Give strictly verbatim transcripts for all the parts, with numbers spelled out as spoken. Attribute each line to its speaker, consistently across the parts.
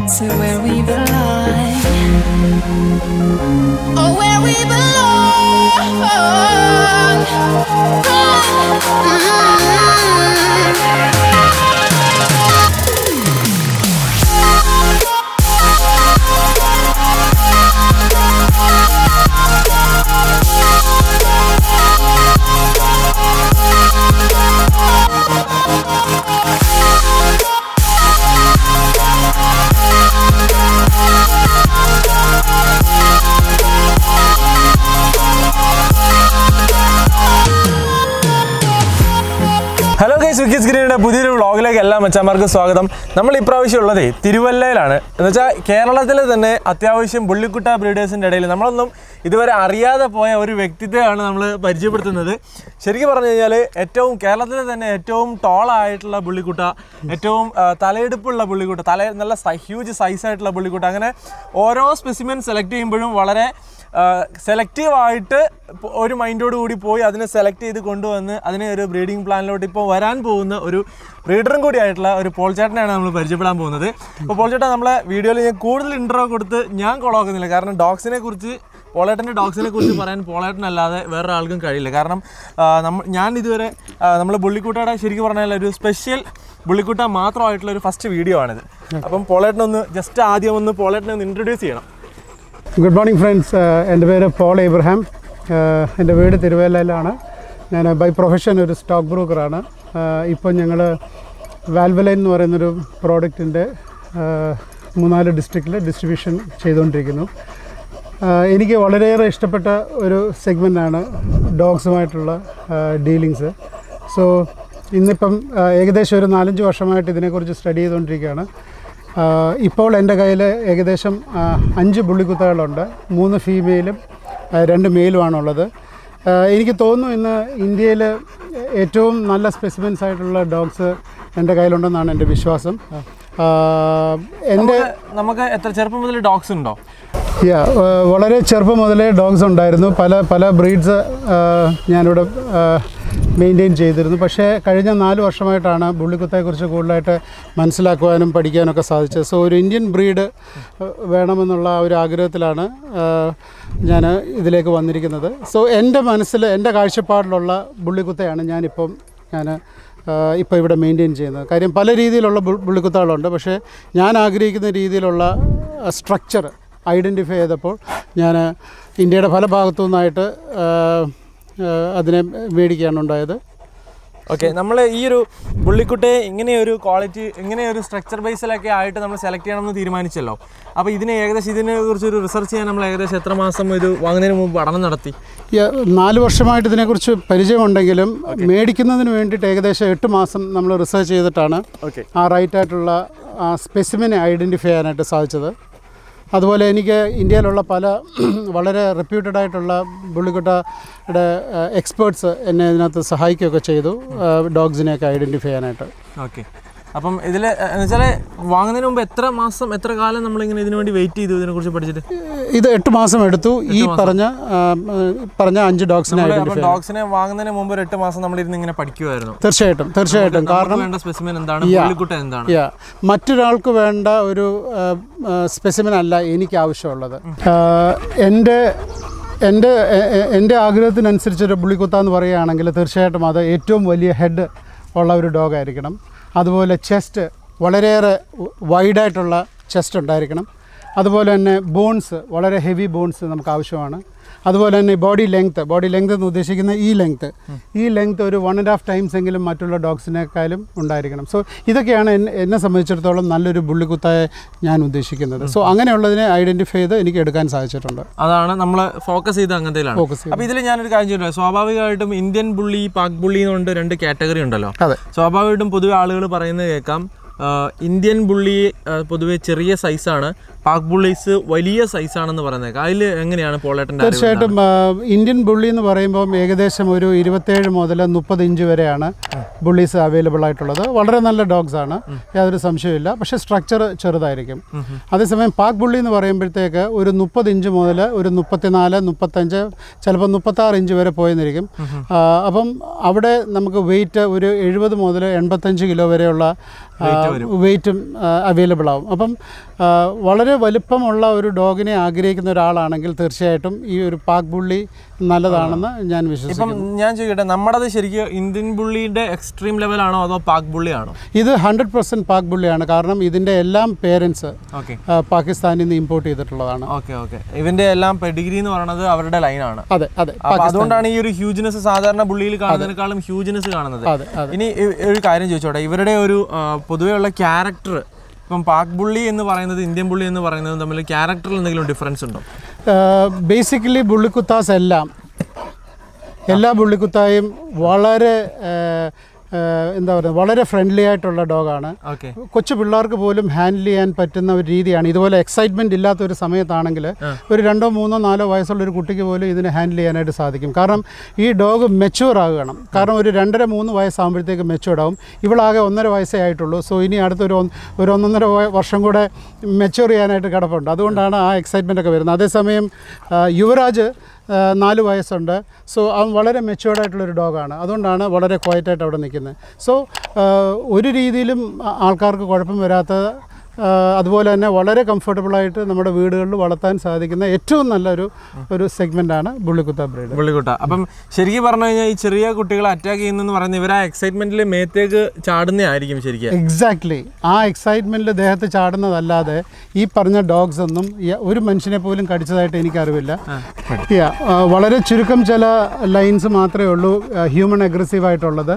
Speaker 1: to where we belong. Oh, where we belong.
Speaker 2: Hello guys, Wikis Green പുതിയൊരു വ്ളോഗിലേക്ക് എല്ലാ മച്ചാന്മാർക്കും സ്വാഗതം. നമ്മൾ ഇപ്രാവശ്യം ഉള്ളത് തിരുവല്ലയിലാണ്. എന്നുവെച്ചാൽ കേരളത്തിലെ തന്നെ അത്യാവശ്യം പുള്ളിക്കുട്ട ബ്രീഡേഴ്സിൻ്റെ ഇടയിൽ നമ്മളൊന്നും ഇതുവരെ അറിയാതെ പോയ ഒരു വ്യക്തിത്വമാണ് നമ്മൾ പരിചയപ്പെടുത്തുന്നത്. ശരിക്കും പറഞ്ഞു കഴിഞ്ഞാൽ ഏറ്റവും കേരളത്തിലെ തന്നെ ഏറ്റവും ടോളായിട്ടുള്ള പുള്ളിക്കുട്ട, ഏറ്റവും തലയെടുപ്പുള്ള പുള്ളിക്കുട്ട, തല നല്ല ഹ്യൂജ് സൈസായിട്ടുള്ള പുള്ളിക്കുട്ട, അങ്ങനെ ഓരോ സ്പെസിമെൻ സെലക്ട് ചെയ്യുമ്പോഴും വളരെ സെലക്റ്റീവായിട്ട് ഒരു മൈൻഡോട് കൂടി പോയി അതിനെ സെലക്ട് ചെയ്ത് കൊണ്ടുവന്ന് അതിനെ ഒരു ബ്രീഡിംഗ് പ്ലാനിലോട്ട് ഇപ്പോൾ വരാൻ പോകുന്ന ഒരു ബ്രീഡറും കൂടി ആയിട്ടുള്ള ഒരു പോൾ ചേട്ടനെയാണ് നമ്മൾ പരിചയപ്പെടാൻ പോകുന്നത്. അപ്പോൾ പോൾ ചേട്ടൻ നമ്മളെ വീഡിയോയിൽ ഞാൻ കൂടുതൽ ഇൻട്രോ കൊടുത്ത് ഞാൻ കൊളാക്കുന്നില്ല. കാരണം ഡോഗ്സിനെ കുറിച്ച് പോളേട്ടൻ്റെ ഡോഗ്സിനെ കുറിച്ച് പറയാൻ പോളേട്ടനല്ലാതെ വേറെ ആൾക്കും കഴിയില്ല. കാരണം നമ്മൾ ഞാൻ ഇതുവരെ നമ്മൾ പുള്ളിക്കുട്ടയുടെ ശരിക്കും പറഞ്ഞാൽ ഒരു സ്പെഷ്യൽ പുള്ളിക്കുട്ട മാത്രമായിട്ടുള്ള ഒരു ഫസ്റ്റ് വീഡിയോ ആണിത്. അപ്പം പോളേട്ടനൊന്ന് ജസ്റ്റ് ആദ്യം ഒന്ന് പോളേട്ടനെ ഒന്ന് ഇൻട്രൊഡ്യൂസ് ചെയ്യണം.
Speaker 3: ഗുഡ് മോർണിംഗ് ഫ്രണ്ട്സ്, എൻ്റെ പേര് പോൾ എബ്രഹാം. എൻ്റെ വീട് തിരുവല്ലയിലാണ്. ഞാൻ ബൈ പ്രൊഫഷൻ ഒരു സ്റ്റോക്ക് ബ്രോക്കറാണ്. ഇപ്പോൾ ഞങ്ങൾ വാൽവലൈൻ എന്ന് പറയുന്നൊരു പ്രോഡക്റ്റിൻ്റെ മൂന്നാല് ഡിസ്ട്രിക്റ്റിൽ ഡിസ്ട്രിബ്യൂഷൻ ചെയ്തുകൊണ്ടിരിക്കുന്നു. എനിക്ക് വളരെയേറെ ഇഷ്ടപ്പെട്ട ഒരു സെഗ്മെൻ്റാണ് ഡോഗ്സുമായിട്ടുള്ള ഡീലിങ്സ്. സോ ഇന്നിപ്പം ഏകദേശം ഒരു നാലഞ്ച് വർഷമായിട്ട് ഇതിനെക്കുറിച്ച് സ്റ്റഡി ചെയ്തുകൊണ്ടിരിക്കുകയാണ്. ഇപ്പോൾ എൻ്റെ കയ്യിൽ ഏകദേശം അഞ്ച് പുള്ളിക്കുത്തകളുണ്ട്. മൂന്ന് ഫീമെയിലും രണ്ട് മെയിലുമാണുള്ളത്. എനിക്ക് തോന്നുന്നു ഇന്ന് ഇന്ത്യയിൽ ഏറ്റവും നല്ല സ്പെസിമെൻസ് ആയിട്ടുള്ള ഡോഗ്സ് എൻ്റെ കയ്യിലുണ്ടെന്നാണ് എൻ്റെ വിശ്വാസം. എൻ്റെ
Speaker 2: നമുക്ക് എത്ര ചെറുപ്പം മുതൽ ഡോഗ്സ് ഉണ്ടോ?
Speaker 3: യാ, വളരെ ചെറുപ്പം മുതലേ ഡോഗ്സ് ഉണ്ടായിരുന്നു. പല പല ബ്രീഡ്സ് ഞാനിവിടെ മെയിൻറ്റെയിൻ ചെയ്തിരുന്നു. പക്ഷേ കഴിഞ്ഞ നാല് വർഷമായിട്ടാണ് പുള്ളിക്കുത്തയെക്കുറിച്ച് കൂടുതലായിട്ട് മനസ്സിലാക്കുവാനും പഠിക്കാനൊക്കെ സാധിച്ചത്. സോ ഒരു ഇന്ത്യൻ ബ്രീഡ് വേണമെന്നുള്ള ഒരു ആഗ്രഹത്തിലാണ് ഞാൻ ഇതിലേക്ക് വന്നിരിക്കുന്നത്. സോ എൻ്റെ മനസ്സിൽ എൻ്റെ കാഴ്ചപ്പാടിലുള്ള പുള്ളിക്കുത്തയാണ് ഞാനിപ്പം ഞാൻ ഇപ്പോൾ ഇവിടെ മെയിൻറ്റെയിൻ ചെയ്യുന്നത്. കാര്യം പല രീതിയിലുള്ള പുള്ളിക്കുത്തകളുണ്ട്. പക്ഷേ ഞാൻ ആഗ്രഹിക്കുന്ന രീതിയിലുള്ള സ്ട്രക്ചർ ഐഡൻറ്റിഫൈ ചെയ്തപ്പോൾ ഞാൻ ഇന്ത്യയുടെ പല ഭാഗത്തു നിന്നായിട്ട് അതിനെ മേടിക്കുകയാണ് ഉണ്ടായത്.
Speaker 2: ഓക്കെ, നമ്മൾ ഈ ഒരു പുള്ളിക്കുട്ടയെ ഇങ്ങനെയൊരു ക്വാളിറ്റി ഇങ്ങനെയൊരു സ്ട്രക്ചർ ബേസിലൊക്കെ ആയിട്ട് നമ്മൾ സെലക്ട് ചെയ്യണമെന്ന് തീരുമാനിച്ചല്ലോ. അപ്പോൾ ഇതിന് ഏകദേശം ഇതിനെ കുറിച്ചൊരു റിസർച്ച് ചെയ്യാൻ നമ്മൾ ഏകദേശം എത്ര മാസം ഇത് വാങ്ങുന്നതിന് മുമ്പ് പഠനം നടത്തി?
Speaker 3: നാല് വർഷമായിട്ട് ഇതിനെക്കുറിച്ച് പരിചയമുണ്ടെങ്കിലും മേടിക്കുന്നതിന് വേണ്ടിയിട്ട് ഏകദേശം എട്ട് മാസം നമ്മൾ റിസർച്ച് ചെയ്തിട്ടാണ് ആ റൈറ്റായിട്ടുള്ള ആ സ്പെസിമിനെ ഐഡൻറ്റിഫൈ ചെയ്യാനായിട്ട് സാധിച്ചത്. അതുപോലെ എനിക്ക് ഇന്ത്യയിലുള്ള പല വളരെ റെപ്യൂട്ടഡ് ആയിട്ടുള്ള പുള്ളിക്കുട്ടയുടെ എക്സ്പേർട്സ് എന്നെ ഇതിനകത്ത് സഹായിക്കുകയൊക്കെ ചെയ്തു ഡോഗ്സിനെയൊക്കെ ഐഡൻറ്റിഫൈ ചെയ്യാനായിട്ട്.
Speaker 2: ഓക്കെ, അപ്പം ഇതിൽ എന്ന് വെച്ചാൽ വാങ്ങുന്നതിന് മുമ്പ് എത്ര മാസം എത്ര കാലം നമ്മളിങ്ങനെ ഇതിനു വേണ്ടി വെയിറ്റ് ചെയ്തു ഇതിനെക്കുറിച്ച് പഠിച്ചിട്ട്?
Speaker 3: ഇത് എട്ട് മാസം എടുത്തു. ഈ പറഞ്ഞ പറഞ്ഞ അഞ്ച് ഡോഗ്സിനെ ഐഡൻറ്റിഫൈ.
Speaker 2: ഡോഗ്സിനെ വാങ്ങുന്നതിന് മുമ്പ് ഒരു എട്ട് മാസം നമ്മളിരുന്ന് ഇങ്ങനെ പഠിക്കുമായിരുന്നു?
Speaker 3: തീർച്ചയായിട്ടും തീർച്ചയായിട്ടും. കാരണം
Speaker 2: വേണ്ട സ്പെസിമെൻ എന്താണ്, പുള്ളിക്കുട്ട എന്താണ്?
Speaker 3: യാ, മറ്റൊരാൾക്ക് വേണ്ട ഒരു സ്പെസിമെൻ അല്ല എനിക്ക് ആവശ്യമുള്ളത്. എൻ്റെ എൻ്റെ എൻ്റെ ആഗ്രഹത്തിനനുസരിച്ചൊരു പുള്ളിക്കുത്ത എന്ന് പറയുകയാണെങ്കിൽ തീർച്ചയായിട്ടും അത് ഏറ്റവും വലിയ ഹെഡ് ഉള്ള ഒരു ഡോഗായിരിക്കണം. അതുപോലെ ചെസ്റ്റ് വളരെയേറെ വൈഡായിട്ടുള്ള ചെസ്റ്റ് ഉണ്ടായിരിക്കണം. അതുപോലെ തന്നെ ബോൺസ് വളരെ ഹെവി ബോൺസ് നമുക്ക് ആവശ്യമാണ്. അതുപോലെ തന്നെ ബോഡി ലെങ്ത്ത് ബോഡി ലെങ്ത് എന്ന് ഉദ്ദേശിക്കുന്ന ഈ ലെങ്ത്ത് ഈ ലെങ്ത്ത് ഒരു വൺ ആൻഡ് ഹാഫ് ടൈംസ് എങ്കിലും മറ്റുള്ള ഡോഗ്സിനേക്കാളും ഉണ്ടായിരിക്കണം. സോ ഇതൊക്കെയാണ് എന്നെ സംബന്ധിച്ചിടത്തോളം നല്ലൊരു പുള്ളിക്കുത്തായ ഞാൻ ഉദ്ദേശിക്കുന്നത്. സോ അങ്ങനെയുള്ളതിനെ ഐഡൻറ്റിഫൈ ചെയ്ത് എനിക്ക് എടുക്കാൻ സാധിച്ചിട്ടുണ്ട്.
Speaker 2: അതാണ് നമ്മൾ ഫോക്കസ് ചെയ്ത് അങ്ങനത്തേലാണ് ഫോക്കസ് ചെയ്ത്. അപ്പോൾ ഇതിൽ ഞാനൊരു കാര്യം ചോദിക്കാം, സ്വാഭാവികമായിട്ടും ഇന്ത്യൻ ബുള്ളി പാക് ബുള്ളി എന്നുകൊണ്ട് രണ്ട് കാറ്റഗറി ഉണ്ടല്ലോ.
Speaker 3: അതെ,
Speaker 2: സ്വാഭാവികമായിട്ടും പൊതുവെ ആളുകൾ പറയുന്നത് കേൾക്കാം ഇന്ത്യൻ ബുള്ളി പൊതുവെ ചെറിയ സൈസാണ്, പാക് ബുള്ളീസ് വലിയ സൈസാണെന്ന് പറയുന്നത്. അതിൽ എങ്ങനെയാണ് പോളേട്ടൻ്റെ?
Speaker 3: തീർച്ചയായിട്ടും ഇന്ത്യൻ ബുള്ളി എന്ന് പറയുമ്പോൾ ഏകദേശം ഒരു ഇരുപത്തേഴ് മുതൽ മുപ്പത് ഇഞ്ച് വരെയാണ് ബുള്ളീസ് അവൈലബിൾ ആയിട്ടുള്ളത്. വളരെ നല്ല ഡോഗ്സ് ആണ്, യാതൊരു സംശയമില്ല. പക്ഷേ സ്ട്രക്ചർ ചെറുതായിരിക്കും. അതേസമയം പാക് ബുള്ളി എന്ന് പറയുമ്പോഴത്തേക്ക് ഒരു മുപ്പത് ഇഞ്ച് മുതൽ ഒരു മുപ്പത്തിനാല് മുപ്പത്തഞ്ച് ചിലപ്പോൾ മുപ്പത്താറ് ഇഞ്ച് വരെ പോയെന്നിരിക്കും. അപ്പം അവിടെ നമുക്ക് വെയിറ്റ് ഒരു എഴുപത് മുതൽ എൺപത്തഞ്ച് കിലോ വരെയുള്ള വെയിറ്റും അവൈലബിൾ ആവും. അപ്പം വളരെ വലുപ്പമുള്ള ഒരു ഡോഗിനെ ആഗ്രഹിക്കുന്ന ഒരാളാണെങ്കിൽ തീർച്ചയായിട്ടും ഈ ഒരു പാക് ബുള്ളി നല്ലതാണെന്ന് ഞാൻ വിശ്വസിക്കുന്നു.
Speaker 2: ഇപ്പം ഞാൻ ചോദിക്കട്ടെ, നമ്മുടേത് ശരിക്കും ഇന്ത്യൻ ബുള്ളിയുടെ എക്സ്ട്രീം ലെവലാണോ അതോ പാക് ബുള്ളിയാണോ?
Speaker 3: ഇത് ഹൺഡ്രഡ് പെർസെൻറ്റ് പാക് ബുള്ളിയാണ്. കാരണം ഇതിൻ്റെ എല്ലാം പേരൻസ് പാകിസ്ഥാനിൽ നിന്ന് ഇമ്പോർട്ട് ചെയ്തിട്ടുള്ളതാണ്.
Speaker 2: ഓക്കെ ഓക്കെ ഇവന്റെ എല്ലാം പെഡിഗ്രി എന്ന് പറയുന്നത് അവരുടെ ലൈനാണ്.
Speaker 3: അതെ അതെ.
Speaker 2: അതുകൊണ്ടാണ് ഈ ഒരു ഹ്യൂജ്നെസ് സാധാരണ ബുള്ളിയിൽ കാണുന്നതിനേക്കാളും ഹ്യൂജ്നെസ് കാണുന്നത്. ഇനി ഒരു കാര്യം ചോദിച്ചോട്ടെ, ഇവരുടെ ഒരു പൊതുവെയുള്ള ക്യാരക്ടർ, ഇപ്പം പാക് ബുള്ളി എന്ന് പറയുന്നത് ഇന്ത്യൻ ബുള്ളി എന്ന് പറയുന്നത് തമ്മിൽ ക്യാരക്ടറിൽ എന്തെങ്കിലും ഡിഫറൻസ് ഉണ്ടോ?
Speaker 3: ബേസിക്കലി ബുള്ളിക്കുത്താസ് എല്ലാം എല്ലാ ബുള്ളിക്കുത്തായും വളരെ എന്താ പറയുക വളരെ ഫ്രണ്ട്ലി ആയിട്ടുള്ള ഡോഗാണ്. കൊച്ചു പിള്ളേർക്ക് പോലും ഹാൻഡിൽ ചെയ്യാൻ പറ്റുന്ന ഒരു രീതിയാണ്. ഇതുപോലെ എക്സൈറ്റ്മെൻറ്റ് ഇല്ലാത്ത ഒരു സമയത്താണെങ്കിൽ ഒരു രണ്ടോ മൂന്നോ നാലോ വയസ്സുള്ള ഒരു കുട്ടിക്ക് പോലും ഇതിനെ ഹാൻഡിൽ ചെയ്യാനായിട്ട് സാധിക്കും. കാരണം ഈ ഡോഗ് മെച്യൂർ ആകണം. കാരണം ഒരു രണ്ടര മൂന്ന് വയസ്സാകുമ്പോഴത്തേക്ക് മെച്യൂർഡ് ആവും. ഇവളാകെ ഒന്നര വയസ്സേ ആയിട്ടുള്ളൂ. സോ ഇനി അടുത്തൊരു ഒരു ഒന്നൊന്നര വർഷം കൂടെ മെച്യൂർ ചെയ്യാനായിട്ട് കിടപ്പുണ്ട്. അതുകൊണ്ടാണ് ആ എക്സൈറ്റ്മെൻ്റ് ഒക്കെ വരുന്നത്. അതേസമയം യുവരാജ് നാല് വയസ്സുണ്ട്. സോ അവൻ വളരെ മെച്യൂർഡായിട്ടുള്ളൊരു ഡോഗാണ്. അതുകൊണ്ടാണ് വളരെ ക്വയറ്റായിട്ട് അവിടെ നിൽക്കുന്നത്. സോ ഒരു രീതിയിലും ആൾക്കാർക്ക് കുഴപ്പം വരാത്ത, അതുപോലെ തന്നെ വളരെ കംഫർട്ടബിളായിട്ട് നമ്മുടെ വീടുകളിൽ വളർത്താൻ സാധിക്കുന്ന ഏറ്റവും നല്ലൊരു ഒരു സെഗ്മെൻ്റാണ് ബുള്ളിക്കുത്ത ബ്രീഡ്.
Speaker 2: ബുള്ളിക്കുട്ട. അപ്പം ശരിക്കും പറഞ്ഞു കഴിഞ്ഞാൽ ഈ ചെറിയ കുട്ടികളെ അറ്റാക്ക് ചെയ്യുന്നതെന്ന് പറയുന്നത് ഇവർ ആ എക്സൈറ്റ്മെൻറ്റിൽ മേത്തേക്ക് ചാടുന്നതായിരിക്കും ശരിക്കും.
Speaker 3: എക്സാക്ട്ലി. ആ എക്സൈറ്റ്മെൻറ്റിൽ ദേഹത്ത് ചാടുന്നതല്ലാതെ ഈ പറഞ്ഞ ഡോഗ്സ് ഒന്നും ഒരു മനുഷ്യനെ പോലും കടിച്ചതായിട്ട് എനിക്കറിവില്ല. വളരെ ചുരുക്കം ചില ലൈൻസ് മാത്രമേ ഉള്ളൂ ഹ്യൂമൻ അഗ്രസീവായിട്ടുള്ളത്.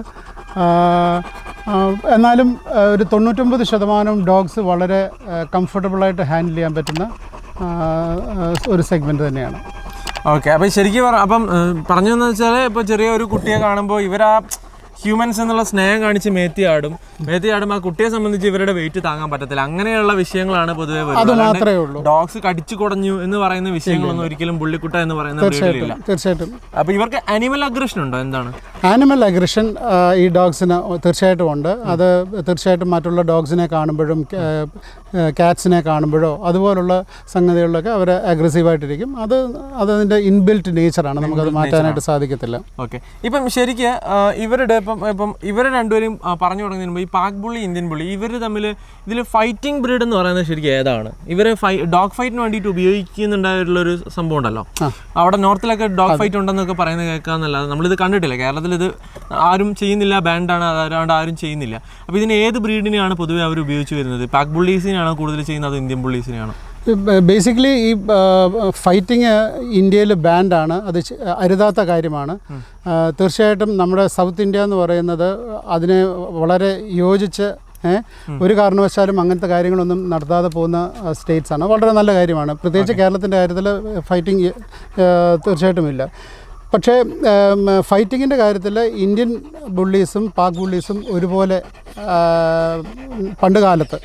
Speaker 3: എന്നാലും ഒരു തൊണ്ണൂറ്റൊമ്പത് ശതമാനം ഡോഗ്സ് വളരെ കംഫർട്ടബിളായിട്ട് ഹാൻഡിൽ ചെയ്യാൻ പറ്റുന്ന ഒരു സെഗ്മെൻറ്റ് തന്നെയാണ്.
Speaker 2: ഓക്കെ. അപ്പം ശരിക്കും പറ അപ്പം പറഞ്ഞതെന്ന് വെച്ചാൽ ഇപ്പോൾ ചെറിയ ഒരു കുട്ടിയെ കാണുമ്പോൾ ഇവരാ ഹ്യൂമൻസ് എന്നുള്ള സ്നേഹം കാണിച്ച് മേത്തിയാടും. മേത്തിയാടും ആ കുട്ടിയെ സംബന്ധിച്ച് ഇവരുടെ വെയിറ്റ് താങ്ങാൻ പറ്റത്തില്ല. അങ്ങനെയുള്ള വിഷയങ്ങളാണ് പൊതുവെ വരുന്നത്. ഡോഗ്സ് കടിച്ചു കുടഞ്ഞു എന്ന് പറയുന്ന വിഷയങ്ങളൊന്നും ഒരിക്കലും ബുള്ളിക്കുട്ട എന്ന് പറയുന്ന ബ്രീഡിലില്ല.
Speaker 3: തീർച്ചയായിട്ടും.
Speaker 2: അപ്പോൾ ഇവർക്ക് ആനിമൽ അഗ്രഷൻ ഉണ്ടോ? എന്താണ്
Speaker 3: ആനിമൽ അഗ്രഷൻ? ഈ ഡോഗ്സിന് തീർച്ചയായിട്ടും ഉണ്ട്. അത് തീർച്ചയായിട്ടും മറ്റുള്ള ഡോഗ്സിനെ കാണുമ്പോഴും ക്യാറ്റ്സിനെ കാണുമ്പോഴോ അതുപോലുള്ള സംഗതികളിലൊക്കെ അവർ അഗ്രസീവായിട്ടിരിക്കും. അത് അതതിൻ്റെ ഇൻബിൽറ്റ് നേച്ചറാണ്. നമുക്കത് മാറ്റാനായിട്ട് സാധിക്കത്തില്ല.
Speaker 2: ഓക്കെ. ഇപ്പം ശരിക്ക് ഇവരുടെ ഇപ്പം ഇപ്പം ഇവരെ രണ്ടുപേരും പറഞ്ഞു തുടങ്ങുന്നതിന് മുമ്പ് ഈ പാക് ബുള്ളി ഇന്ത്യൻ ബുള്ളി ഇവർ തമ്മിൽ ഇതിൽ ഫൈറ്റിംഗ് ബ്രീഡ് എന്ന് പറയുന്നത് ശരിക്കും ഏതാണ്? ഇവർ ഫൈ ഡോഗ് ഫൈറ്റിന് വേണ്ടിയിട്ട് ഉപയോഗിക്കുന്നുണ്ടായിട്ടുള്ളൊരു സംഭവം ഉണ്ടല്ലോ. അവിടെ നോർത്തിലൊക്കെ ഡോഗ് ഫൈറ്റ് ഉണ്ടെന്നൊക്കെ പറയുന്നത് കേൾക്കാമെന്നല്ലാതെ നമ്മളിത് കണ്ടിട്ടില്ല. കേരളത്തിൽ ഇത് ആരും ചെയ്യുന്നില്ല, ബാൻഡാണ്, അതാണ്ട് ആരും ചെയ്യുന്നില്ല. അപ്പോൾ ഇതിന് ഏത് ബ്രീഡിനെയാണ് പൊതുവെ അവർ ഉപയോഗിച്ച് വരുന്നത്? പാക് ബുള്ളീസിനെയാണോ കൂടുതൽ ചെയ്യുന്നത്, ഇന്ത്യൻ ബുള്ളീസിനെയാണോ?
Speaker 3: ബേസിക്കലി ഈ ഫൈറ്റിങ് ഇന്ത്യയിൽ ബാൻഡാണ്. അത് അരുതാത്ത കാര്യമാണ്. തീർച്ചയായിട്ടും നമ്മുടെ സൗത്ത് ഇന്ത്യ എന്ന് പറയുന്നത് അതിനെ വളരെ യോജിച്ച് ഒരു കാരണവശാലും അങ്ങനത്തെ കാര്യങ്ങളൊന്നും നടത്താതെ പോകുന്ന സ്റ്റേറ്റ്സ് ആണ്. വളരെ നല്ല കാര്യമാണ്. പ്രത്യേകിച്ച് കേരളത്തിൻ്റെ കാര്യത്തിൽ ഫൈറ്റിംഗ് തീർച്ചയായിട്ടും ഇല്ല. പക്ഷേ ഫൈറ്റിങ്ങിൻ്റെ കാര്യത്തിൽ ഇന്ത്യൻ ബുള്ളീസും പാക് ബുള്ളീസും ഒരുപോലെ പണ്ട് കാലത്ത്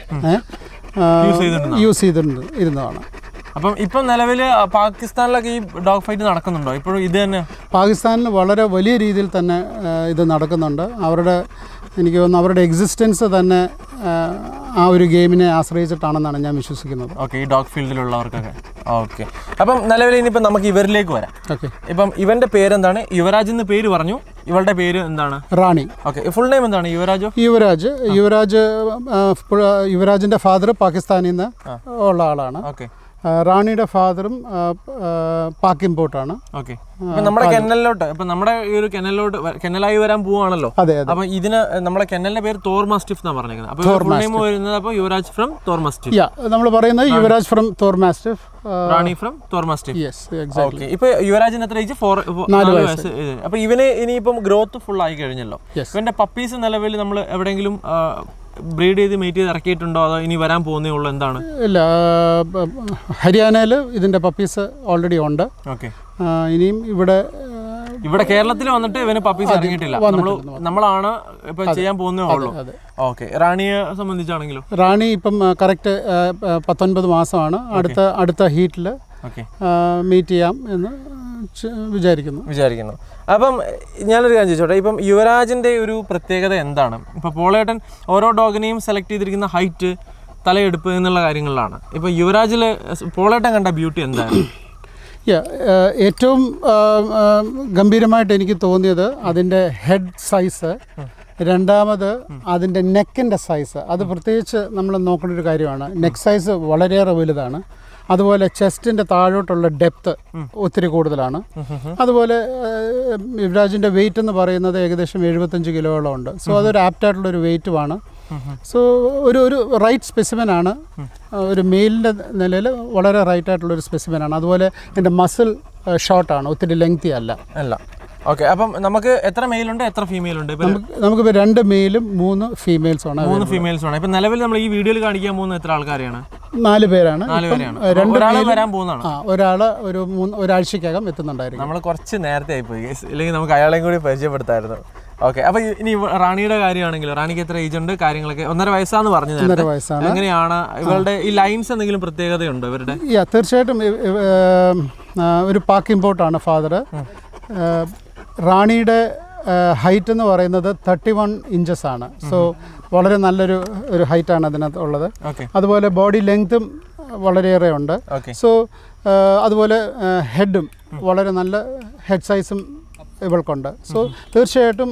Speaker 3: യൂസ് ചെയ്തിട്ടുണ്ട് ഇരുന്നതാണ്.
Speaker 2: അപ്പം ഇപ്പം നിലവിൽ പാകിസ്ഥാനിലൊക്കെ ഈ ഡോഗ് ഫൈറ്റ് നടക്കുന്നുണ്ടോ? ഇപ്പോഴും ഇത് തന്നെ
Speaker 3: പാകിസ്ഥാനിൽ വളരെ വലിയ രീതിയിൽ തന്നെ ഇത് നടക്കുന്നുണ്ട്. അവരുടെ എനിക്ക് തോന്നുന്നു അവരുടെ എക്സിസ്റ്റൻസ് തന്നെ ആ ഒരു ഗെയിമിനെ ആശ്രയിച്ചിട്ടാണെന്നാണ് ഞാൻ വിശ്വസിക്കുന്നത്.
Speaker 2: ഓക്കെ. ഈ ഡോഗ് ഫീൽഡിലുള്ളവർക്കൊക്കെ. ഓക്കെ. അപ്പം നിലവിൽ ഇനിയിപ്പം നമുക്ക് ഇവരിലേക്ക് വരാം.
Speaker 3: ഓക്കെ.
Speaker 2: ഇപ്പം ഇവൻ്റെ പേരെന്താണ്? യുവരാജ് എന്ന് പേര് പറഞ്ഞു. ഇവളുടെ പേര് എന്താണ്?
Speaker 3: റാണി.
Speaker 2: ഓക്കെ. ഫുൾ നെയിം എന്താണ്? യുവരാജോ?
Speaker 3: യുവരാജ്. യുവരാജ് യുവരാജിൻ്റെ ഫാദർ പാകിസ്ഥാനിൽ നിന്ന് ഉള്ള ആളാണ്.
Speaker 2: ഓക്കെ.
Speaker 3: റാണിയുടെ ഫാദറും പാക് ഇമ്പോർട്ടാണ്.
Speaker 2: ഓക്കെ. നമ്മുടെ കെന്നലിലോട്ട് ഇപ്പം നമ്മുടെ ഈ ഒരു കെന്നലിലോട്ട് കെന്നലായി വരാൻ പോവാണല്ലോ.
Speaker 3: അതെ.
Speaker 2: അപ്പം ഇതിന് നമ്മുടെ കെന്നലിന്റെ പേര് തോർ മാസ്റ്റിഫ് എന്നാണ് പറഞ്ഞിരിക്കുന്നത്. അപ്പോൾ നെയിം വരുന്നത് അപ്പോൾ യുവരാജ് ഫ്രം തോർ മാസ്റ്റിഫ്.
Speaker 3: നമ്മൾ പറയുന്നത് Yuvraj from Thor mastiff,
Speaker 2: Rani from Thor mastiff.
Speaker 3: Yes, exactly.
Speaker 2: ഇപ്പൊ യുവരാജിന് എത്ര ഏജ്? ഫോർ നാല് വയസ്സ്. അപ്പൊ ഇവന് ഇനിയിപ്പം ഗ്രോത്ത് ഫുൾ ആയി കഴിഞ്ഞല്ലോ. ഇവന്റെ പപ്പീസ് നിലവിൽ നമ്മൾ എവിടെയെങ്കിലും ബ്രീഡ് ചെയ്ത് മേറ്റ് ചെയ്ത് ഇറക്കിയിട്ടുണ്ടോ അതോ ഇനി വരാൻ പോകുന്നേ ഉള്ളൂ? എന്താണ്?
Speaker 3: ഇല്ല, ഹരിയാനയിൽ ഇതിൻ്റെ പപ്പീസ് ഓൾറെഡി ഉണ്ട്.
Speaker 2: ഓക്കെ.
Speaker 3: ഇനിയും ഇവിടെ
Speaker 2: ഇവിടെ കേരളത്തിൽ വന്നിട്ട് ഇവന് പപ്പീസ് ഇറങ്ങിയിട്ടില്ല. നമ്മളാണ് ഇപ്പൊ ചെയ്യാൻ പോകുന്നേ ഉള്ളൂ. ഓക്കെ. റാണിയെ സംബന്ധിച്ചാണെങ്കിലും
Speaker 3: റാണി ഇപ്പം കറക്റ്റ് പത്തൊൻപത് മാസമാണ്. അടുത്ത അടുത്ത ഹീറ്റിൽ മീറ്റ് ചെയ്യാം എന്ന് വിചാരിക്കുന്നു
Speaker 2: വിചാരിക്കുന്നു അപ്പം ഞാനൊരു കാര്യം ചോദിച്ചോട്ടെ, ഇപ്പം യുവരാജിൻ്റെ ഒരു പ്രത്യേകത എന്താണ്? ഇപ്പം പോളേട്ടൻ ഓരോ ഡോഗിനെയും സെലക്ട് ചെയ്തിരിക്കുന്ന ഹൈറ്റ്, തലയെടുപ്പ് എന്നുള്ള കാര്യങ്ങളിലാണ്. ഇപ്പം യുവരാജിൽ പോളേട്ടൻ കണ്ട ബ്യൂട്ടി എന്താണ്?
Speaker 3: ഏറ്റവും ഗംഭീരമായിട്ട് എനിക്ക് തോന്നിയത് അതിൻ്റെ ഹെഡ് സൈസ് രണ്ടാമത് അതിൻ്റെ നെക്കിൻ്റെ സൈസ്, അത് പ്രത്യേകിച്ച് നമ്മൾ നോക്കേണ്ട ഒരു കാര്യമാണ്. നെക്ക് സൈസ് വളരെയേറെ വലുതാണ്. അതുപോലെ ചെസ്റ്റിൻ്റെ താഴോട്ടുള്ള ഡെപ്ത്ത് ഒത്തിരി കൂടുതലാണ്. അതുപോലെ യുവരാജിൻ്റെ വെയിറ്റ് എന്ന് പറയുന്നത് ഏകദേശം എഴുപത്തഞ്ച് കിലോയോളം ഉണ്ട്. സോ അതൊരു ആപ്റ്റായിട്ടുള്ളൊരു വെയിറ്റുമാണ്. സോ ഒരു ഒരു റൈറ്റ് സ്പെസിമെനാണ്. ഒരു മെയിലിൻ്റെ നിലയിൽ വളരെ റൈറ്റ് ആയിട്ടുള്ളൊരു സ്പെസിമെനാണ്. അതുപോലെ എൻ്റെ മസിൽ ഷോർട്ടാണ്, ഒത്തിരി ലെങ്തി അല്ല
Speaker 2: അല്ല ഓക്കെ. അപ്പം നമുക്ക് എത്ര മെയിലുണ്ട്, എത്ര ഫീമെയിൽ ഉണ്ട്?
Speaker 3: നമുക്കിപ്പോൾ രണ്ട് മെയിലും മൂന്ന് ഫീമെയിൽസുമാണ്.
Speaker 2: മൂന്ന് ഫീമെയിൽസാണ്. ഇപ്പം നിലവിൽ നമ്മൾ ഈ വീഡിയോയിൽ കാണിക്കാൻ പോകുന്ന എത്ര ആൾക്കാരെയാണ്?
Speaker 3: നാല് പേരാണ്.
Speaker 2: രണ്ട് വരാൻ പോകുന്നതാണ്.
Speaker 3: ഒരാൾ ഒരു മൂന്ന് ഒരാഴ്ചക്കകം എത്തുന്നുണ്ടായിരിക്കും.
Speaker 2: നമ്മൾ കുറച്ച് നേരത്തെ ആയിപ്പോയി, ഇല്ലെങ്കിൽ നമുക്ക് അയാളെയും കൂടി പരിചയപ്പെടുത്തായിരുന്നു. ഓക്കെ. അപ്പോൾ ഇനി റാണിയുടെ കാര്യമാണെങ്കിലും, റാണിക്ക് എത്ര ഏജ് ഉണ്ട്? കാര്യങ്ങളൊക്കെ ഒന്നര വയസ്സാന്ന് പറഞ്ഞു.
Speaker 3: ഒന്നര വയസ്സാണ്.
Speaker 2: എങ്ങനെയാണ് ഇവളുടെ ഈ ലൈൻസ് എന്തെങ്കിലും പ്രത്യേകതയുണ്ടോ ഇവരുടെ?
Speaker 3: യാ, തീർച്ചയായിട്ടും ഒരു പാക്ക് ഇമ്പോർട്ടാണ് ഫാദർ. റാണിയുടെ ഹൈറ്റ് എന്ന് പറയുന്നത് തേർട്ടി വൺ ഇഞ്ചസ് ആണ്. സോ വളരെ നല്ലൊരു ഒരു ഹൈറ്റാണ് അതിനകത്ത് ഉള്ളത്. അതുപോലെ ബോഡി ലെങ്ത്തും വളരെയേറെ ഉണ്ട്. സോ അതുപോലെ ഹെഡും വളരെ നല്ല ഹെഡ് സൈസും ഇവൾക്കുണ്ട്. സോ തീർച്ചയായിട്ടും